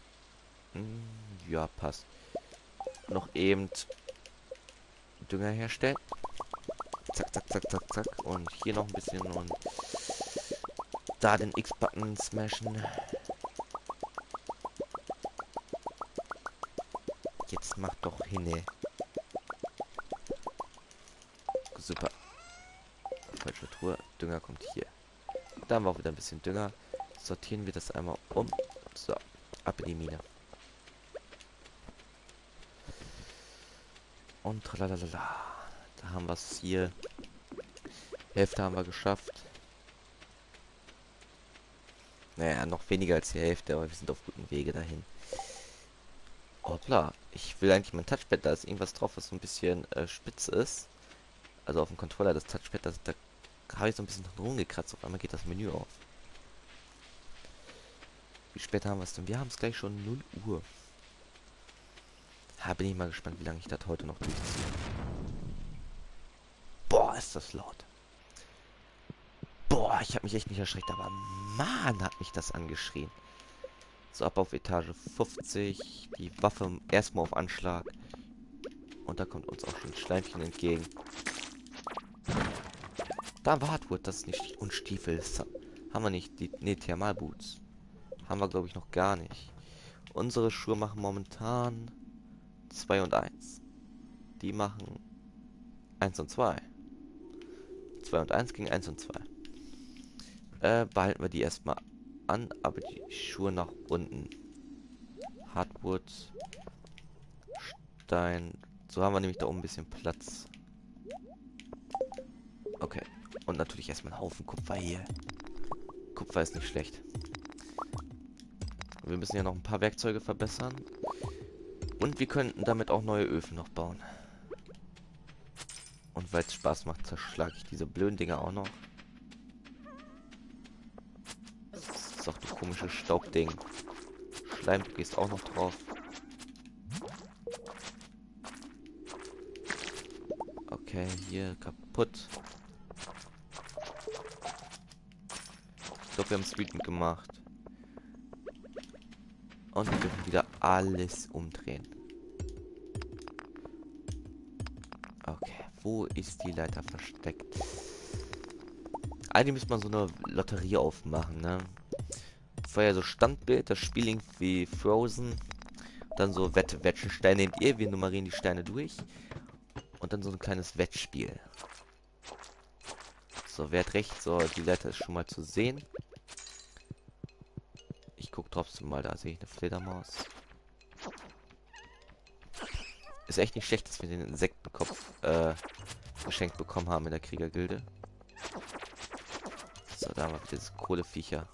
Ja, passt. Noch eben Dünger herstellen. Zack, zack, zack, zack, zack. Und hier noch ein bisschen und da den X-Button smashen. Jetzt mach doch hin. Super. Falsche Truhe. Dünger kommt hier. Da haben wir auch wieder ein bisschen Dünger. Sortieren wir das einmal um. So, ab in die Mine. Und tralalala. Da haben wir es hier. Hälfte haben wir geschafft. Naja, noch weniger als die Hälfte, aber wir sind auf gutem Wege dahin. Hoppla. Ich will eigentlich mein Touchpad, da ist irgendwas drauf, was so ein bisschen spitz ist. Also auf dem Controller, das Touchpad, da habe ich so ein bisschen rumgekratzt. Auf einmal geht das Menü auf. Wie spät haben wir es denn? Wir haben es gleich schon 0 Uhr. Da bin ich mal gespannt, wie lange ich das heute noch durchziehe. Boah, ist das laut. Boah, ich habe mich echt nicht erschreckt, aber Mann, hat mich das angeschrien. So, ab auf Etage 50. Die Waffe erstmal auf Anschlag. Und da kommt uns auch schon ein Schleimchen entgegen. Da war Hardwood, das ist nicht. Und Stiefel. Das haben wir nicht. Ne, Thermalboots. Haben wir, glaube ich, noch gar nicht. Unsere Schuhe machen momentan 2 und 1. Die machen 1 und 2. 2 und 1 gegen 1 und 2. Behalten wir die erstmal an, aber die Schuhe nach unten. Hardwood. Stein. So haben wir nämlich da oben ein bisschen Platz. Okay. Und natürlich erstmal einen Haufen Kupfer hier. Kupfer ist nicht schlecht. Wir müssen ja noch ein paar Werkzeuge verbessern. Und wir könnten damit auch neue Öfen noch bauen. Und weil es Spaß macht, zerschlage ich diese blöden Dinger auch noch. So, du komisches Staubding. Schleim, du gehst auch noch drauf. Okay, hier kaputt. Ich glaube, wir haben es wütend gemacht. Und wir dürfen wieder alles umdrehen. Okay, wo ist die Leiter versteckt? Eigentlich müsste man so eine Lotterie aufmachen, ne? Vorher so Standbild, das Spiel irgendwie Frozen. Dann so Wette, welchen Stein nehmt ihr? Wir nummerieren die Steine durch. Und dann so ein kleines Wettspiel. So, wer hat recht? So, die Leiter ist schon mal zu sehen. Ich gucke trotzdem mal, da sehe ich eine Fledermaus. Ist echt nicht schlecht, dass wir den Insektenkopf geschenkt bekommen haben in der Kriegergilde. So, da haben wir wieder diese Kohleviecher.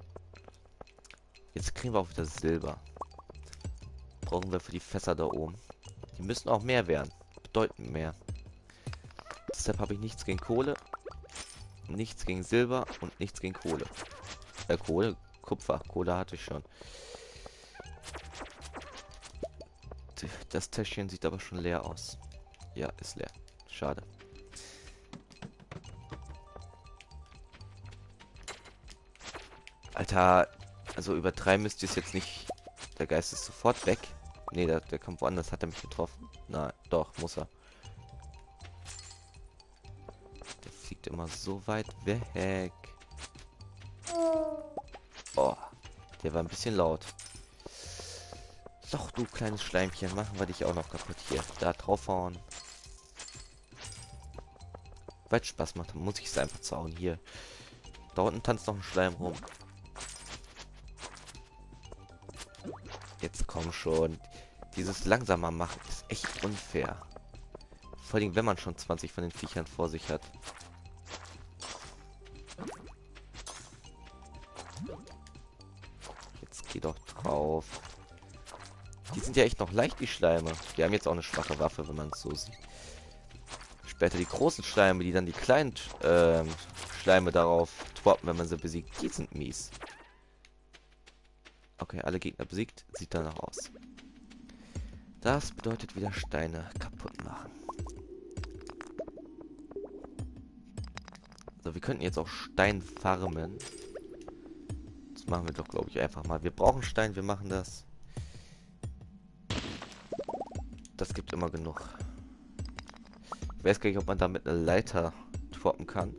Jetzt kriegen wir auch wieder Silber. Brauchen wir für die Fässer da oben. Die müssen auch mehr werden. Bedeutend mehr. Deshalb habe ich nichts gegen Kohle, nichts gegen Silber und nichts gegen Kohle. Kohle, Kupfer. Kohle hatte ich schon. Das Täschchen sieht aber schon leer aus. Ja, ist leer. Schade. Alter, also übertreiben müsst ihr es jetzt nicht. Der Geist ist sofort weg. Nee, der kommt woanders. Hat er mich getroffen? Nein, doch, muss er. Der fliegt immer so weit weg. Oh, der war ein bisschen laut. Doch, du kleines Schleimchen, machen wir dich auch noch kaputt hier. Da draufhauen. Weil es Spaß macht, muss ich es einfach zauen. Hier. Da unten tanzt noch ein Schleim rum. Jetzt komm schon. Dieses langsamer machen ist echt unfair. Vor allem, wenn man schon 20 von den Viechern vor sich hat. Jetzt geh doch drauf. Die sind ja echt noch leicht, die Schleime. Die haben jetzt auch eine schwache Waffe, wenn man es so sieht. Später die großen Schleime, die dann die kleinen Schleime darauf droppen, wenn man sie besiegt, die sind mies. Okay, alle Gegner besiegt. Sieht danach aus. Das bedeutet wieder Steine kaputt machen. So, wir könnten jetzt auch Stein farmen. Das machen wir doch, glaube ich, einfach mal. Wir brauchen Stein, wir machen das. Das gibt immer genug. Ich weiß gar nicht, ob man damit eine Leiter droppen kann.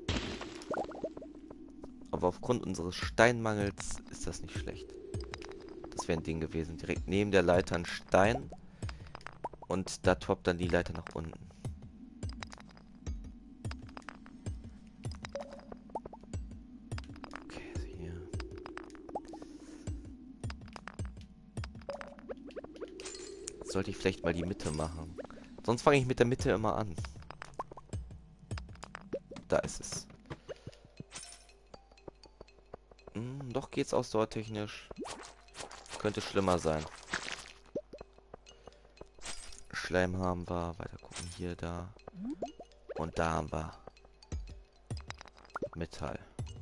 Aber aufgrund unseres Steinmangels ist das nicht schlecht. Das wäre ein Ding gewesen. Direkt neben der Leiter ein Stein. Und da droppt dann die Leiter nach unten. Okay, hier. Sollte ich vielleicht mal die Mitte machen. Sonst fange ich mit der Mitte immer an. Da ist es. Doch geht's ausdauertechnisch. Könnte schlimmer sein. Schleim haben wir. Weiter gucken. Hier, da. Und da haben wir Metall.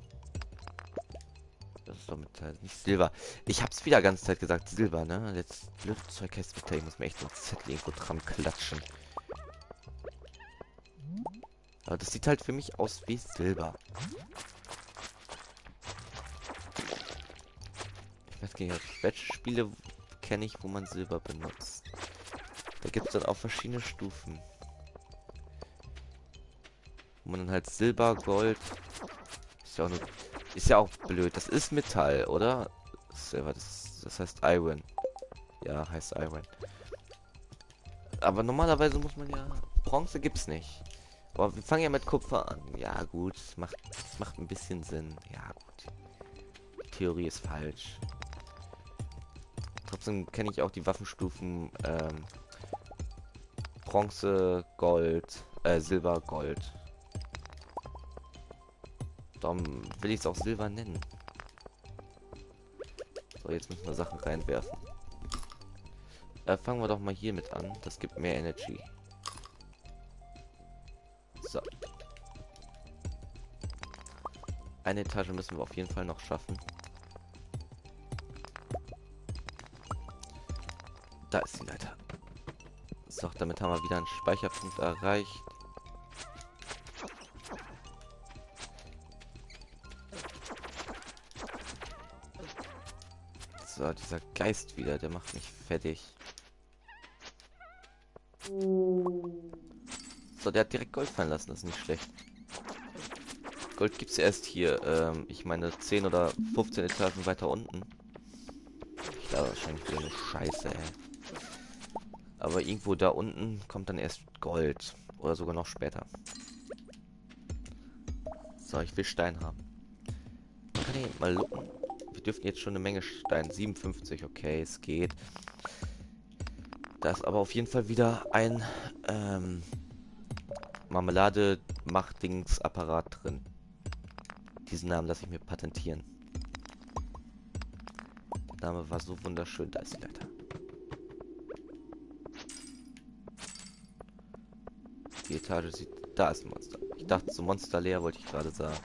Das ist doch Metall, nicht Silber. Ich hab's wieder ganze Zeit gesagt, Silber, ne? Jetzt Zeug heißt Metall. Ich muss mir echt so ein Zettel irgendwo dran klatschen. Aber das sieht halt für mich aus wie Silber. Ich weiß gar nicht, welche Spiele kenne ich, wo man Silber benutzt. Da gibt es dann auch verschiedene Stufen. Wo man dann halt Silber, Gold. Ist ja auch blöd. Das ist Metall, oder? Silber, das heißt Iron. Ja, heißt Iron. Aber normalerweise muss man ja. Bronze gibt's nicht. Aber wir fangen ja mit Kupfer an. Ja, gut. Das macht ein bisschen Sinn. Ja, gut. Die Theorie ist falsch. Trotzdem kenne ich auch die Waffenstufen. Bronze, Gold, Silber, Gold. Darum will ich es auch Silber nennen. So, jetzt müssen wir Sachen reinwerfen. Fangen wir doch mal hier mit an. Das gibt mehr Energy. So. Eine Etage müssen wir auf jeden Fall noch schaffen. Da ist die Leiter. So, damit haben wir wieder einen Speicherpunkt erreicht. So, dieser Geist wieder, der macht mich fertig. So, der hat direkt Gold fallen lassen, das ist nicht schlecht. Gold gibt es erst hier, ich meine 10 oder 15 Etagen weiter unten. Ich glaube wahrscheinlich wieder eine Scheiße, ey. Aber irgendwo da unten kommt dann erst Gold. Oder sogar noch später. So, ich will Stein haben. Kann ich mal gucken. Wir dürften jetzt schon eine Menge Steine. 57, okay, es geht. Da ist aber auf jeden Fall wieder ein Marmelade-Mach-Dings-Apparat drin. Diesen Namen lasse ich mir patentieren. Der Name war so wunderschön. Da ist die Leiter. Die Etage sieht... Da ist ein Monster. Ich dachte, so Monster leer wollte ich gerade sagen.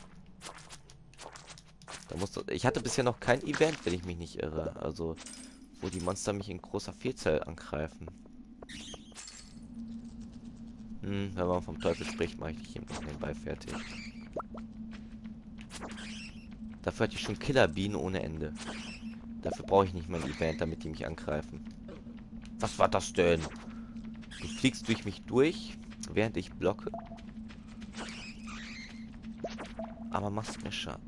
Da musste... Ich hatte bisher noch kein Event, wenn ich mich nicht irre. Also, wo die Monster mich in großer Vielzahl angreifen. Wenn man vom Teufel spricht, mache ich dich eben noch nebenbei fertig. Dafür hatte ich schon Killerbienen ohne Ende. Dafür brauche ich nicht mein Event, damit die mich angreifen. Was war das denn? Du fliegst durch mich durch, während ich blocke. Aber machst mir Schaden.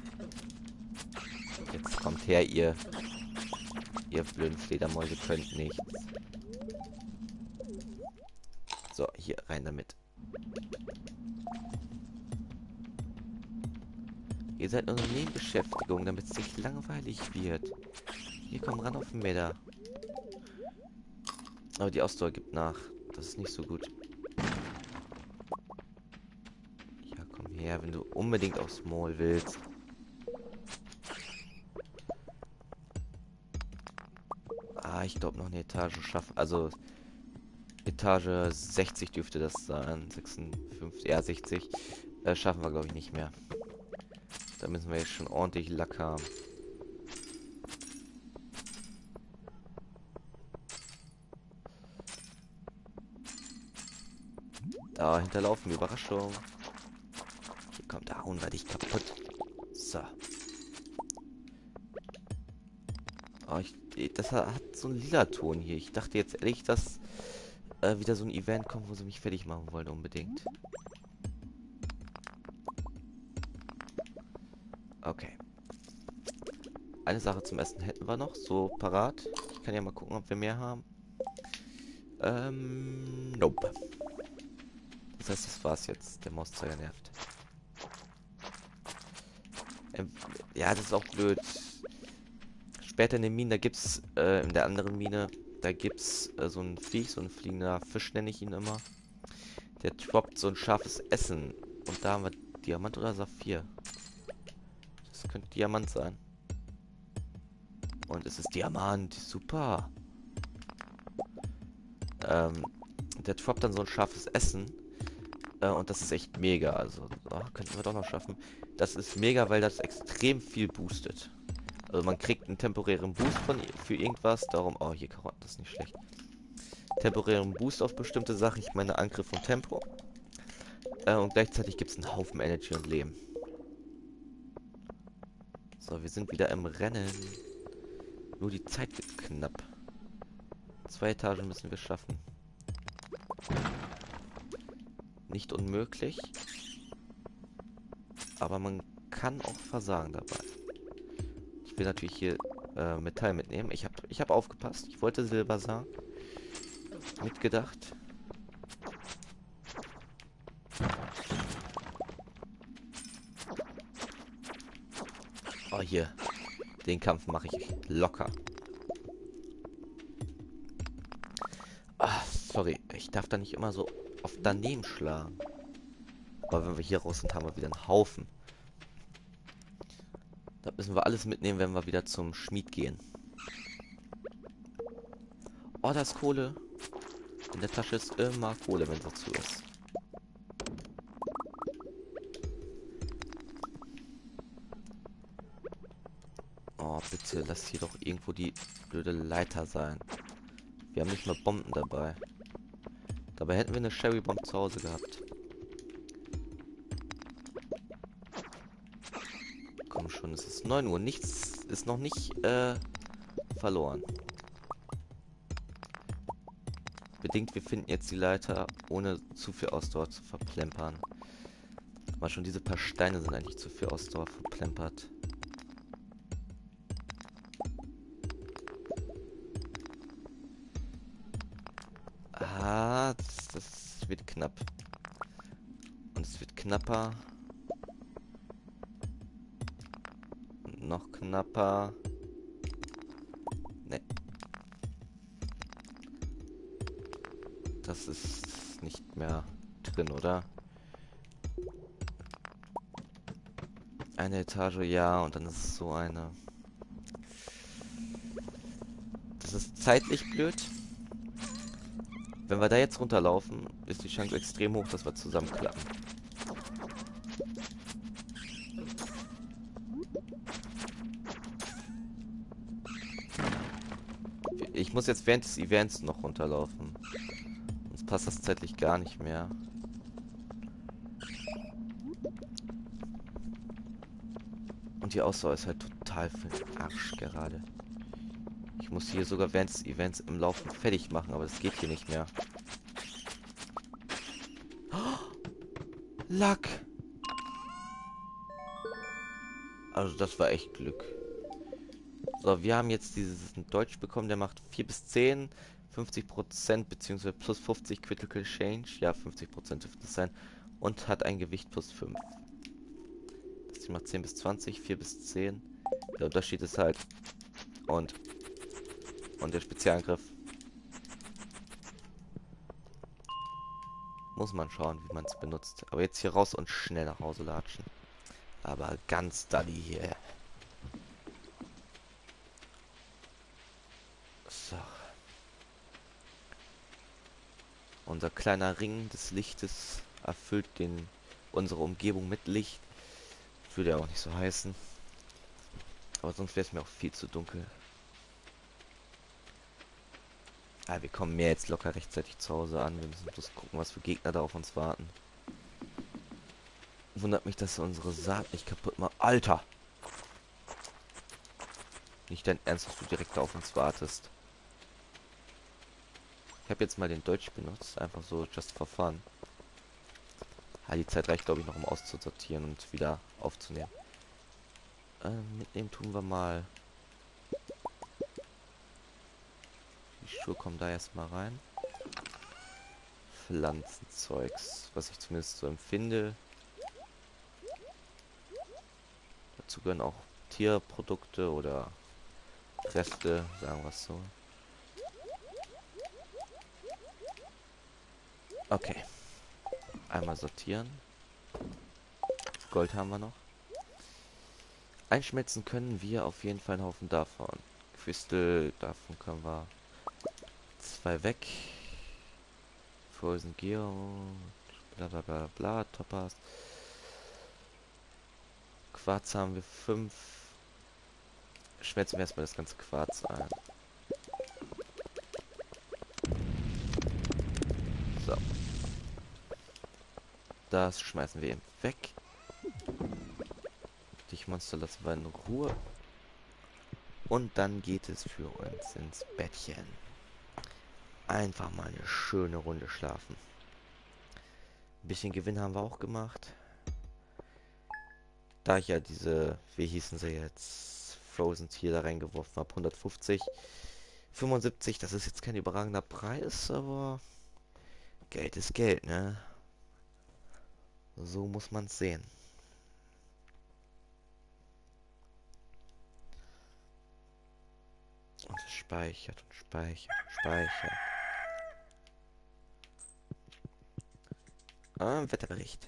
Jetzt kommt her, ihr blöden Fledermäuse könnt nichts. So, hier, rein damit. Ihr seid nur eine Nebenbeschäftigung, damit es nicht langweilig wird. Hier, komm ran auf den Meter. Aber die Ausdauer gibt nach. Das ist nicht so gut. Ja, komm her, wenn du unbedingt aufs Maul willst. Ich glaube noch eine Etage schaffen. Also, Etage 60 dürfte das sein. 56, ja, 60. Schaffen wir, glaube ich, nicht mehr. Da müssen wir jetzt schon ordentlich Lack haben. Da hinterlaufen wir. Überraschung. Hier kommt, da hauen wir dich kaputt. So. Das hat so einen lila Ton hier. Ich dachte jetzt ehrlich, dass wieder so ein Event kommt, wo sie mich fertig machen wollen unbedingt. Okay. Eine Sache zum Essen hätten wir noch. So parat. Ich kann ja mal gucken, ob wir mehr haben. Nope. Das heißt, das war's jetzt. Der Mauszeiger nervt. Ja, das ist auch blöd. Später in den Minen, da gibt's, in der anderen Mine, da gibt's so ein Viech, so ein fliegender Fisch nenne ich ihn immer. Der droppt so ein scharfes Essen. Und da haben wir Diamant oder Saphir. Das könnte Diamant sein. Und es ist Diamant. Super. Der droppt dann so ein scharfes Essen. Und das ist echt mega. Also, könnten wir doch noch schaffen. Das ist mega, weil das extrem viel boostet. Also man kriegt einen temporären Boost für irgendwas. Darum, oh, hier Karotten, das ist nicht schlecht. Temporären Boost auf bestimmte Sachen. Ich meine Angriff und Tempo. Und gleichzeitig gibt es einen Haufen Energy und Leben. So, wir sind wieder im Rennen. Nur die Zeit wird knapp. 2 Etagen müssen wir schaffen. Nicht unmöglich. Aber man kann auch versagen dabei. Ich will natürlich hier Metall mitnehmen. Ich hab aufgepasst. Ich wollte Silber sagen. Mitgedacht. Oh, hier. Den Kampf mache ich locker. Sorry. Ich darf da nicht immer so oft daneben schlagen. Aber wenn wir hier raus sind, haben wir wieder einen Haufen. Da müssen wir alles mitnehmen, wenn wir wieder zum Schmied gehen. Oh, da ist Kohle. In der Tasche ist immer Kohle, wenn sie zu ist. Oh, bitte, lass hier doch irgendwo die blöde Leiter sein. Wir haben nicht mal Bomben dabei. Dabei hätten wir eine Sherry Bomb zu Hause gehabt. Komm schon, es ist 9 Uhr. Nichts ist noch nicht verloren. Bedingt, wir finden jetzt die Leiter, ohne zu viel Ausdauer zu verplempern. Aber schon diese paar Steine sind eigentlich zu viel Ausdauer verplempert. Das wird knapp. Und es wird knapper. Und noch knapper. Ne. Das ist nicht mehr drin, oder? Eine Etage, ja, und dann ist es so eine. Das ist zeitlich blöd. Wenn wir da jetzt runterlaufen, ist die Chance extrem hoch, dass wir zusammenklappen. Ich muss jetzt während des Events noch runterlaufen. Sonst passt das zeitlich gar nicht mehr. Und die Ausdauer ist halt total für den Arsch gerade. Ich muss hier sogar während des Events im Laufen fertig machen, aber das geht hier nicht mehr. Lack! Also das war echt Glück. So, wir haben jetzt dieses Deutsch bekommen, der macht 4 bis 10, 50% bzw. plus 50 Critical Change. Ja, 50% dürfte es sein. Und hat ein Gewicht plus 5. Das hier macht 10 bis 20, 4 bis 10. Der Unterschied ist halt. Und der Spezialangriff. Muss man schauen, wie man es benutzt. Aber jetzt hier raus und schnell nach Hause latschen. Aber ganz dully hier. So. Unser kleiner Ring des Lichtes erfüllt unsere Umgebung mit Licht. Würde ja auch nicht so heißen. Aber sonst wäre es mir auch viel zu dunkel. Ah, wir kommen mehr jetzt locker rechtzeitig zu Hause an. Wir müssen bloß gucken, was für Gegner da auf uns warten. Wundert mich, dass unsere Saat nicht kaputt macht. Alter! Nicht dein Ernst, dass du direkt auf uns wartest. Ich habe jetzt mal den Deutsch benutzt. Einfach so, just for fun. Ja, die Zeit reicht, glaube ich, noch, um auszusortieren und wieder aufzunehmen. Mitnehmen tun wir mal. Die Schuhe kommen da erstmal rein. Pflanzenzeugs, was ich zumindest so empfinde. Dazu gehören auch Tierprodukte oder Reste, sagen wir es so. Okay. Einmal sortieren. Gold haben wir noch. Einschmelzen können wir auf jeden Fall einen Haufen davon. Crystal, davon können wir 2 weg. Frozen Gear, bla bla bla bla, Topaz. Quarz haben wir 5. Schmelzen wir erstmal das ganze Quarz ein. So. Das schmeißen wir eben weg. Dich Monster lassen wir in Ruhe. Und dann geht es für uns ins Bettchen. Einfach mal eine schöne Runde schlafen. Ein bisschen Gewinn haben wir auch gemacht. Da ich ja diese, wie hießen sie jetzt, Frozen Tier da reingeworfen habe, 150, 75, das ist jetzt kein überragender Preis, aber Geld ist Geld, ne? So muss man es sehen. Und es speichert und speichert und speichert. Wetterbericht.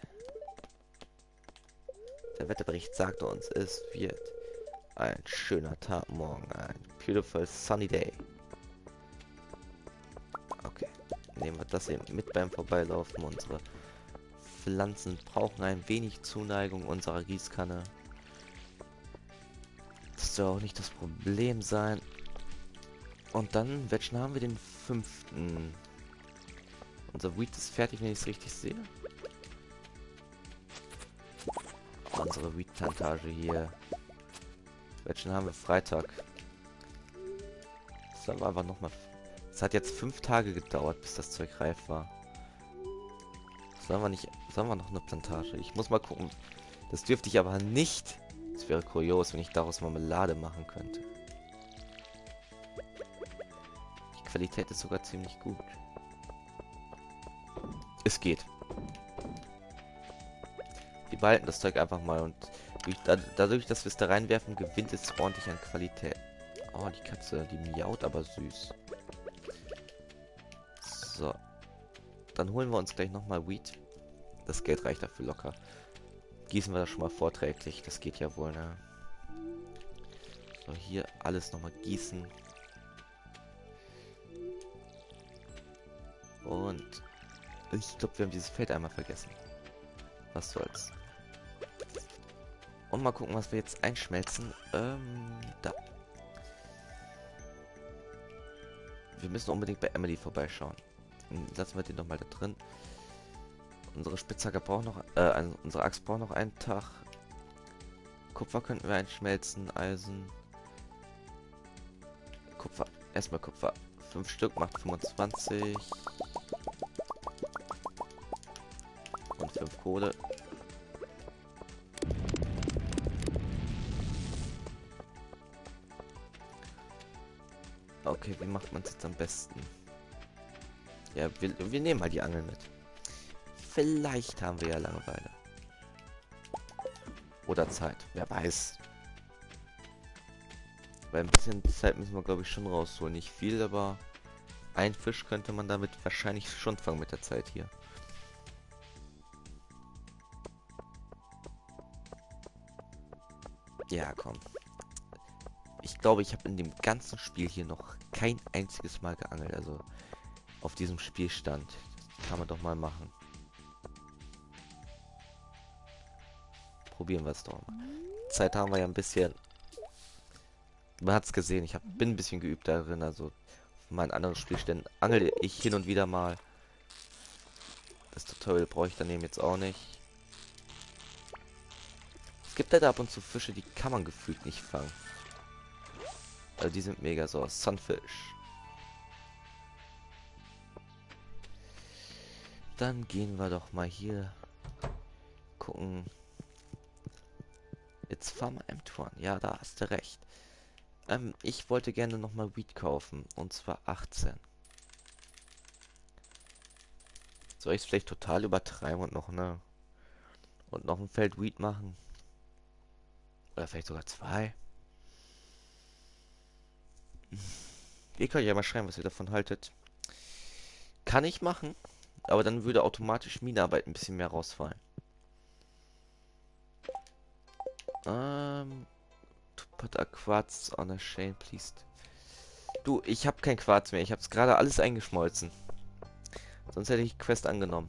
Der Wetterbericht sagt uns, es wird ein schöner Tag morgen. Ein beautiful sunny day. Okay. Nehmen wir das eben mit beim Vorbeilaufen. Unsere Pflanzen brauchen ein wenig Zuneigung unserer Gießkanne. Das soll auch nicht das Problem sein. Und dann, welchen haben wir den 5.? Unser Wheat ist fertig, wenn ich es richtig sehe. Unsere Wheat-Plantage hier. Welchen haben wir? Freitag. Das haben wir einfach nochmal. Es hat jetzt 5 Tage gedauert, bis das Zeug reif war. Sollen wir noch eine Plantage? Ich muss mal gucken. Das dürfte ich aber nicht. Es wäre kurios, wenn ich daraus Marmelade machen könnte. Die Qualität ist sogar ziemlich gut. Es geht. Wir behalten das Zeug einfach mal und Dadurch, dass wir es da reinwerfen, gewinnt es ordentlich an Qualität. Oh, die Katze, die miaut aber süß. So. Dann holen wir uns gleich nochmal Weed. Das Geld reicht dafür locker. Gießen wir das schon mal vorträglich. Das geht ja wohl, ne? So, hier alles nochmal gießen. Und ich glaube, wir haben dieses Feld einmal vergessen. Was soll's. Und mal gucken, was wir jetzt einschmelzen. Da. Wir müssen unbedingt bei Emily vorbeischauen. Lassen wir den noch mal da drin. Unsere Spitzhacke braucht noch, unsere Axt braucht noch einen Tag. Kupfer könnten wir einschmelzen, Eisen. Kupfer, erstmal Kupfer. 5 Stück macht 25. Und 5 Kohle. Okay, wie macht man es jetzt am besten? Ja, wir nehmen mal die Angel mit. Vielleicht haben wir ja Langeweile. Oder Zeit, wer weiß. Weil ein bisschen Zeit müssen wir, glaube ich, schon rausholen. Nicht viel, aber ein Fisch könnte man damit wahrscheinlich schon fangen mit der Zeit hier. Ja, komm. Ich glaube, ich habe in dem ganzen Spiel hier noch kein einziges Mal geangelt. Also auf diesem Spielstand. Das kann man doch mal machen. Probieren wir es doch mal. Zeit haben wir ja ein bisschen. Man hat es gesehen. Bin ein bisschen geübt darin. Also auf meinen anderen Spielständen angel ich hin und wieder mal. Das Tutorial brauche ich daneben jetzt auch nicht. Es gibt halt ab und zu Fische, die kann man gefühlt nicht fangen. Also die sind mega so. Sunfish. Dann gehen wir doch mal hier gucken. Jetzt Farmer M1. Ja, da hast du recht. Ich wollte gerne noch mal Weed kaufen. Und zwar 18. Soll ich es vielleicht total übertreiben und noch ein Feld Weed machen? Oder vielleicht sogar 2? Ihr könnt ja mal schreiben, was ihr davon haltet. Kann ich machen, aber dann würde automatisch Minenarbeit ein bisschen mehr rausfallen. To put a quartz on a chain, please. Du, ich habe kein Quarz mehr. Ich habe es gerade alles eingeschmolzen. Sonst hätte ich Quest angenommen.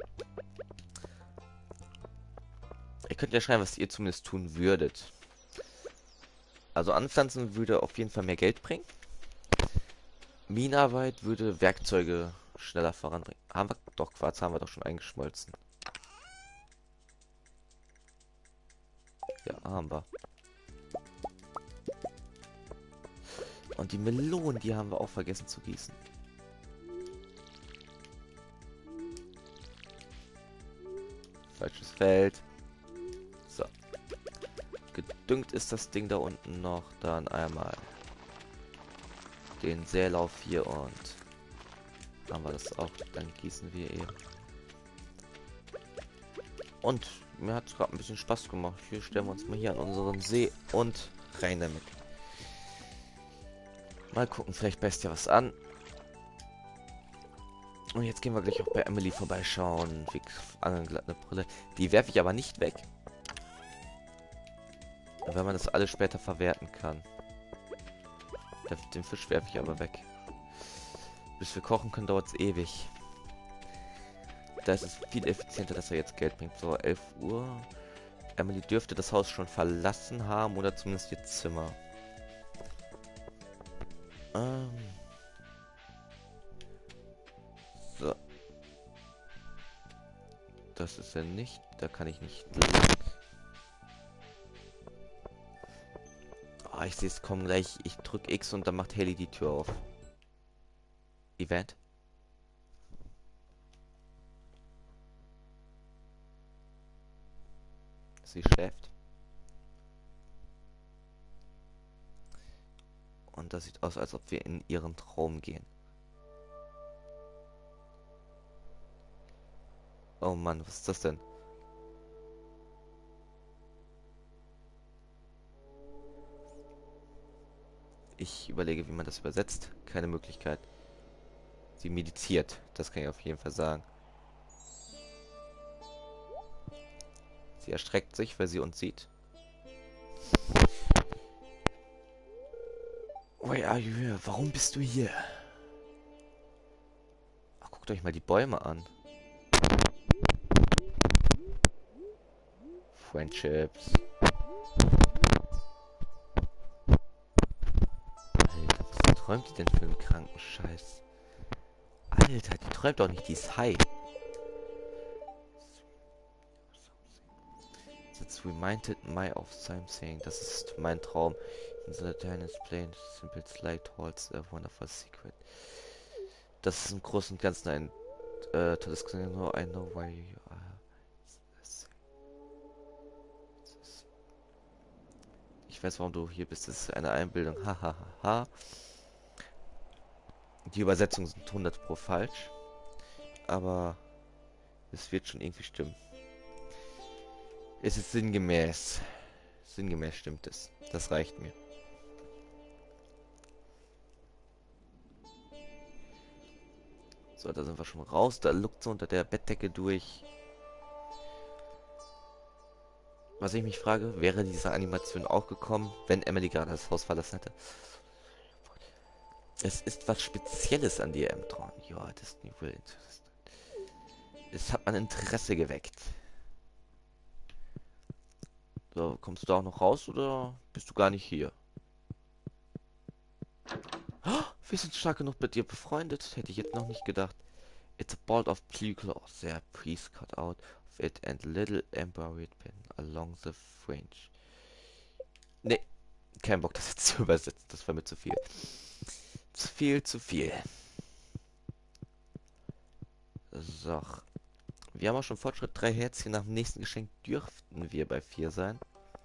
Ihr könnt ja schreiben, was ihr zumindest tun würdet. Also anpflanzen würde auf jeden Fall mehr Geld bringen. Minenarbeit würde Werkzeuge schneller voranbringen. Haben wir doch, Quarz haben wir doch schon eingeschmolzen. Ja, haben wir. Und die Melonen, die haben wir auch vergessen zu gießen. Falsches Feld. So. Gedüngt ist das Ding da unten noch. Dann einmal den Sälauf hier und haben wir das auch. Dann gießen wir eben. Und mir hat es gerade ein bisschen Spaß gemacht. Hier stellen wir uns mal hier an unseren See und rein damit. Mal gucken, vielleicht beißt ja was an. Und jetzt gehen wir gleich auch bei Emily vorbeischauen. Wir angeln glatt eine Brille. Die werfe ich aber nicht weg. Wenn man das alles später verwerten kann. Den Fisch werfe ich aber weg. Bis wir kochen können, dauert es ewig. Da ist es viel effizienter, dass er jetzt Geld bringt. So, 11 Uhr. Emily dürfte das Haus schon verlassen haben oder zumindest ihr Zimmer. So. Das ist er nicht. Da kann ich nicht lang. Oh, ich sehe es kommen gleich. Ich drücke X und dann macht Haley die Tür auf. Event. Sie schläft. Und das sieht aus, als ob wir in ihren Traum gehen. Oh Mann, was ist das denn? Ich überlege, wie man das übersetzt. Keine Möglichkeit. Sie mediziert. Das kann ich auf jeden Fall sagen. Sie erstreckt sich, weil sie uns sieht. Why are you here? Warum bist du hier? Ach, guckt euch mal die Bäume an. Friendships. Alter, was träumt die denn für einen kranken Scheiß? Alter, die träumt doch nicht, die ist high. That's reminded my of something. Das ist mein Traum. In the Tiniest Plane, simple light holds a wonderful secret. Das ist im Großen und Ganzen ein tolles Kino. I know why you are. Ich weiß, warum du hier bist. Das ist eine Einbildung. Hahaha. Die Übersetzungen sind 100 pro falsch. Aber es wird schon irgendwie stimmen. Es ist sinngemäß. Sinngemäß stimmt es. Das reicht mir. So, da sind wir schon raus. Da luckt sie unter der Bettdecke durch. Was ich mich frage, wäre diese Animation auch gekommen, wenn Emily gerade das Haus verlassen hätte? Es ist was Spezielles an dir, Emtron. Ja, das ist nicht wild. Es hat mein Interesse geweckt. So, kommst du auch noch raus oder bist du gar nicht hier? Oh, wir sind stark genug mit dir befreundet. Hätte ich jetzt noch nicht gedacht. It's a bolt of blue claws. There, please cut out of it and little embroidered pin along the fringe. Nee, kein Bock, das jetzt zu übersetzen. Das war mir zu viel. Zu viel, zu viel. So. Wir haben auch schon Fortschritt. 3 Herzchen. Nach dem nächsten Geschenk dürften wir bei 4 sein.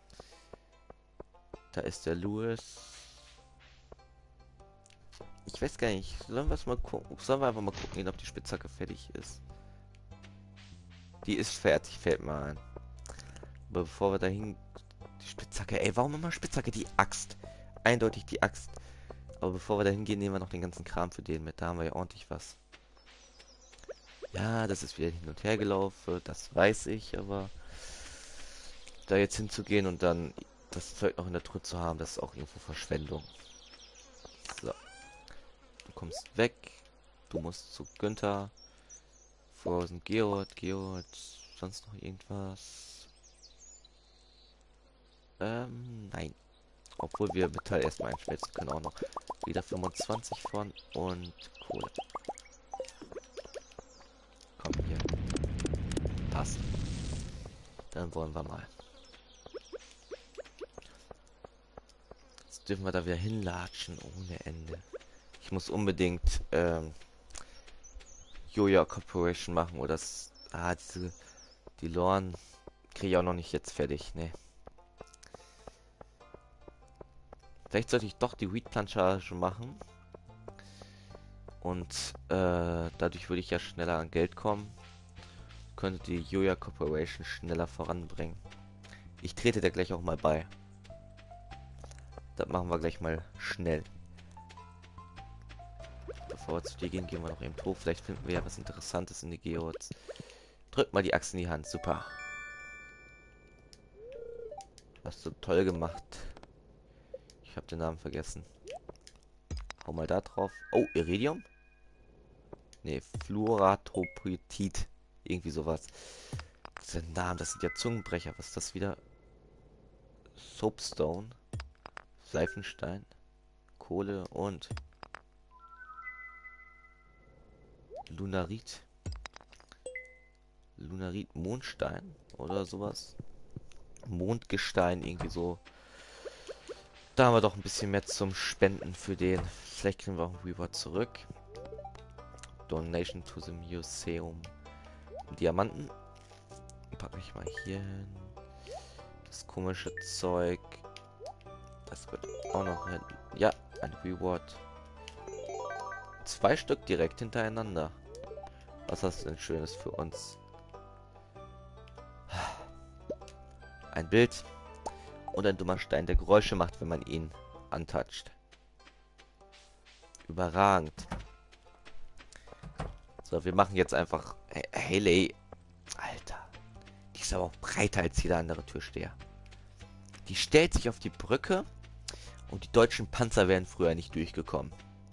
Da ist der Louis. Ich weiß gar nicht. Sollen wir es mal gucken? Sollen wir einfach mal gucken, ob die Spitzhacke fertig ist? Die ist fertig, fällt mir ein. Aber bevor wir dahin... Die Spitzhacke, ey, warum immer Spitzhacke? Die Axt. Eindeutig die Axt. Aber bevor wir dahin gehen, nehmen wir noch den ganzen Kram für den mit. Da haben wir ja ordentlich was. Ja, das ist wieder hin und her gelaufen. Das weiß ich, aber... Da jetzt hinzugehen und dann das Zeug noch in der Truhe zu haben, das ist auch irgendwo Verschwendung. So. Du kommst weg. Du musst zu Günther. Frozen Georg. Sonst noch irgendwas? Nein. Obwohl wir Metall erstmal einschmelzen können auch noch. Wieder 25 von und Kohle. Komm hier. Passt. Dann wollen wir mal. Jetzt dürfen wir da wieder hinlatschen ohne Ende. Ich muss unbedingt Joja Corporation machen oder das. Die Loren kriege ich auch noch nicht jetzt fertig, ne. Vielleicht sollte ich doch die Weed-Plantage machen. Und dadurch würde ich ja schneller an Geld kommen. Könnte die Joja Corporation schneller voranbringen. Ich trete da gleich auch mal bei. Das machen wir gleich mal schnell. Bevor wir zu dir gehen, gehen wir noch eben hoch. Vielleicht finden wir ja was Interessantes in die Geods. Drück mal die Axt in die Hand. Super. Hast du toll gemacht. Ich habe den Namen vergessen. Hau mal da drauf. Oh, Iridium? Ne, Fluoratopoetit. Irgendwie sowas. Diese Namen, das sind ja Zungenbrecher. Was ist das wieder? Soapstone. Seifenstein. Kohle und Lunarit. Lunarit, Mondstein oder sowas. Mondgestein, irgendwie so. Da haben wir doch ein bisschen mehr zum Spenden für den. Vielleicht kriegen wir auch ein Reward zurück. Donation to the Museum. Diamanten. Packe ich mal hier hin. Das komische Zeug. Das wird auch noch hin. Ja, ein Reward. 2 Stück direkt hintereinander. Was hast du denn Schönes für uns? Ein Bild und ein dummer Stein, der Geräusche macht, wenn man ihn antatscht. Überragend. So, wir machen jetzt einfach... Haley. Alter. Die ist aber auch breiter als jeder andere Türsteher. Die stellt sich auf die Brücke und die deutschen Panzer wären früher nicht durchgekommen.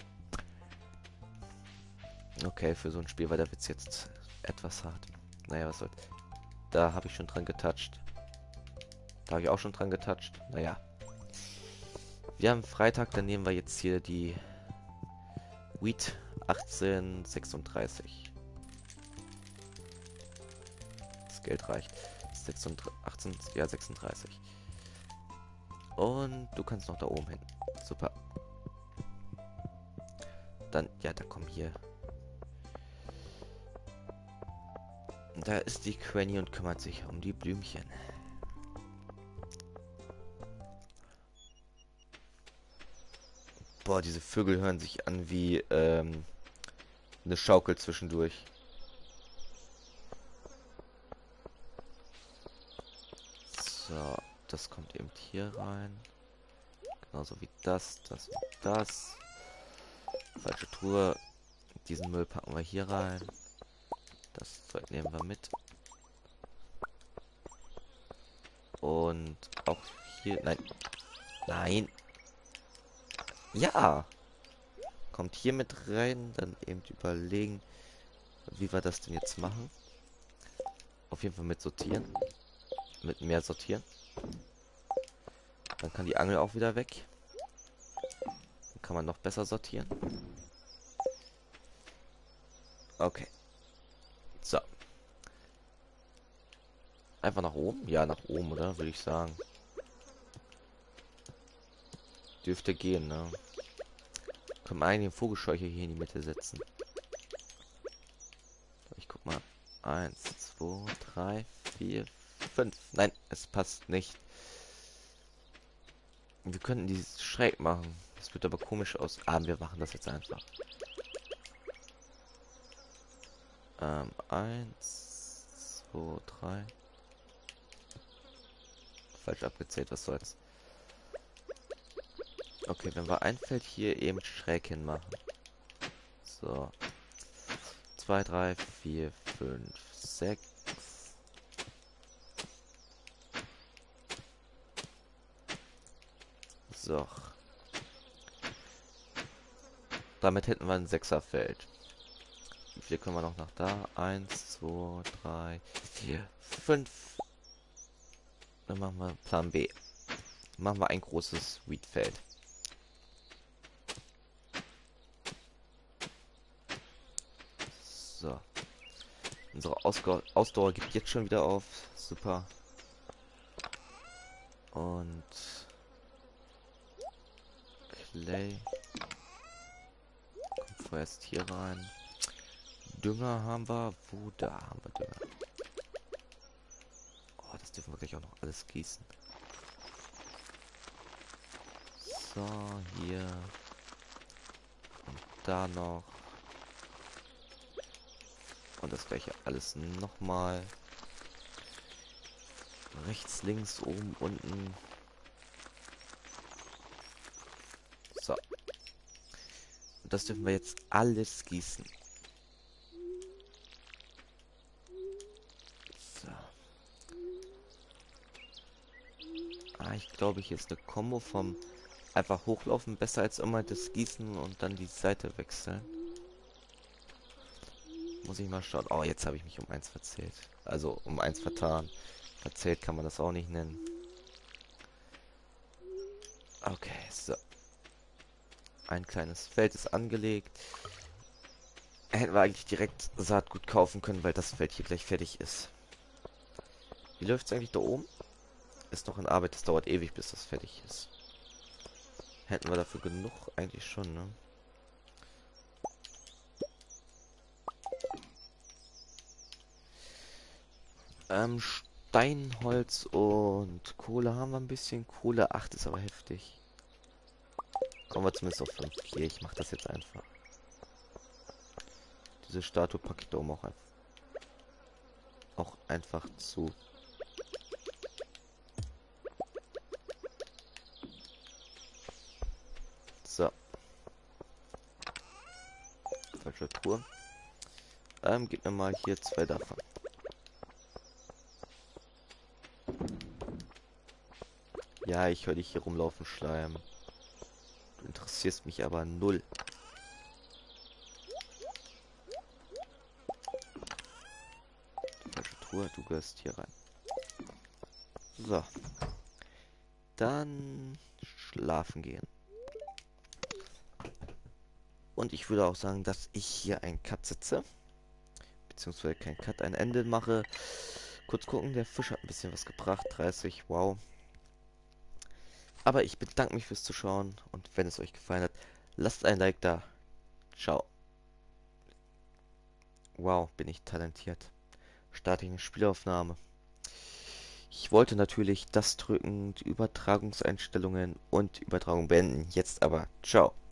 Okay, für so ein Spiel war der Witz jetzt etwas hart. Naja, was soll's. Da habe ich schon dran getoucht. Da habe ich auch schon dran getoucht. Naja. Wir haben Freitag, dann nehmen wir jetzt hier die Wheat 1836. Das Geld reicht. 36, 18, ja 36. Und du kannst noch da oben hin. Super. Dann, ja, da komm hier. Da ist die Quenny und kümmert sich um die Blümchen. Boah, diese Vögel hören sich an wie eine Schaukel zwischendurch. So, das kommt eben hier rein. Genauso wie das, das und das. Falsche Truhe. Diesen Müll packen wir hier rein. Das Zeug nehmen wir mit. Und auch hier. Nein. Nein. Ja. Kommt hier mit rein. Dann eben überlegen, wie wir das denn jetzt machen. Auf jeden Fall mit sortieren. Mit mehr sortieren. Dann kann die Angel auch wieder weg. Dann kann man noch besser sortieren. Okay. So. Einfach nach oben? Ja, nach oben, oder? Würde ich sagen. Dürfte gehen, ne? Können wir eigentlich den Vogelscheuche hier in die Mitte setzen. Ich guck mal. 1, 2, 3, 4, 5. Nein, es passt nicht. Wir könnten die schräg machen. Das wird aber komisch aus. Ah, wir machen das jetzt einfach. 1, 2, 3. Falsch abgezählt, was soll's. Okay, wenn wir ein Feld hier eben schräg hin machen. So. 2, 3, 4, 5, 6. So. Damit hätten wir ein Sechserfeld. Wie viel können wir noch nach da? 1, 2, 3, 4, 5. Dann machen wir Plan B. Dann machen wir ein großes Wheatfeld. So. Unsere Ausdauer gibt jetzt schon wieder auf. Super. Und Clay. Kommt vorerst hier rein. Dünger haben wir. Wo? Da haben wir Dünger. Oh, das dürfen wir gleich auch noch alles gießen. So, hier. Und da noch. Und das gleiche alles nochmal. Rechts, links, oben, unten. So. Und das dürfen wir jetzt alles gießen. So. Ah, ich glaube, hier ist eine Kombo vom einfach hochlaufen besser als immer das Gießen und dann die Seite wechseln. Muss ich mal schauen. Oh, jetzt habe ich mich um 1 verzählt. Also um 1 vertan. Verzählt kann man das auch nicht nennen. Okay, so. Ein kleines Feld ist angelegt. Hätten wir eigentlich direkt Saatgut kaufen können, weil das Feld hier gleich fertig ist. Wie läuft es eigentlich da oben? Ist noch in Arbeit, das dauert ewig, bis das fertig ist. Hätten wir dafür genug? Eigentlich schon, ne? Steinholz und Kohle haben wir ein bisschen. Kohle 8 ist aber heftig. Kommen wir zumindest auf 5. Hier, ich mache das jetzt einfach. Diese Statue packe ich da oben auch einfach zu. So. Falsche Truhe. Gib mir mal hier 2 davon. Ja, ich höre dich hier rumlaufen, Schleim. Du interessierst mich aber null. Falsche Truhe, du gehörst hier rein. So. Dann schlafen gehen. Und ich würde auch sagen, dass ich hier einen Cut setze. Beziehungsweise kein Cut, ein Ende mache. Kurz gucken, der Fisch hat ein bisschen was gebracht. 30, wow. Aber ich bedanke mich fürs Zuschauen. Und wenn es euch gefallen hat, lasst ein Like da. Ciao. Wow, bin ich talentiert. Starte ich eine Spielaufnahme. Ich wollte natürlich das drücken, die Übertragungseinstellungen und die Übertragung beenden. Jetzt aber. Ciao.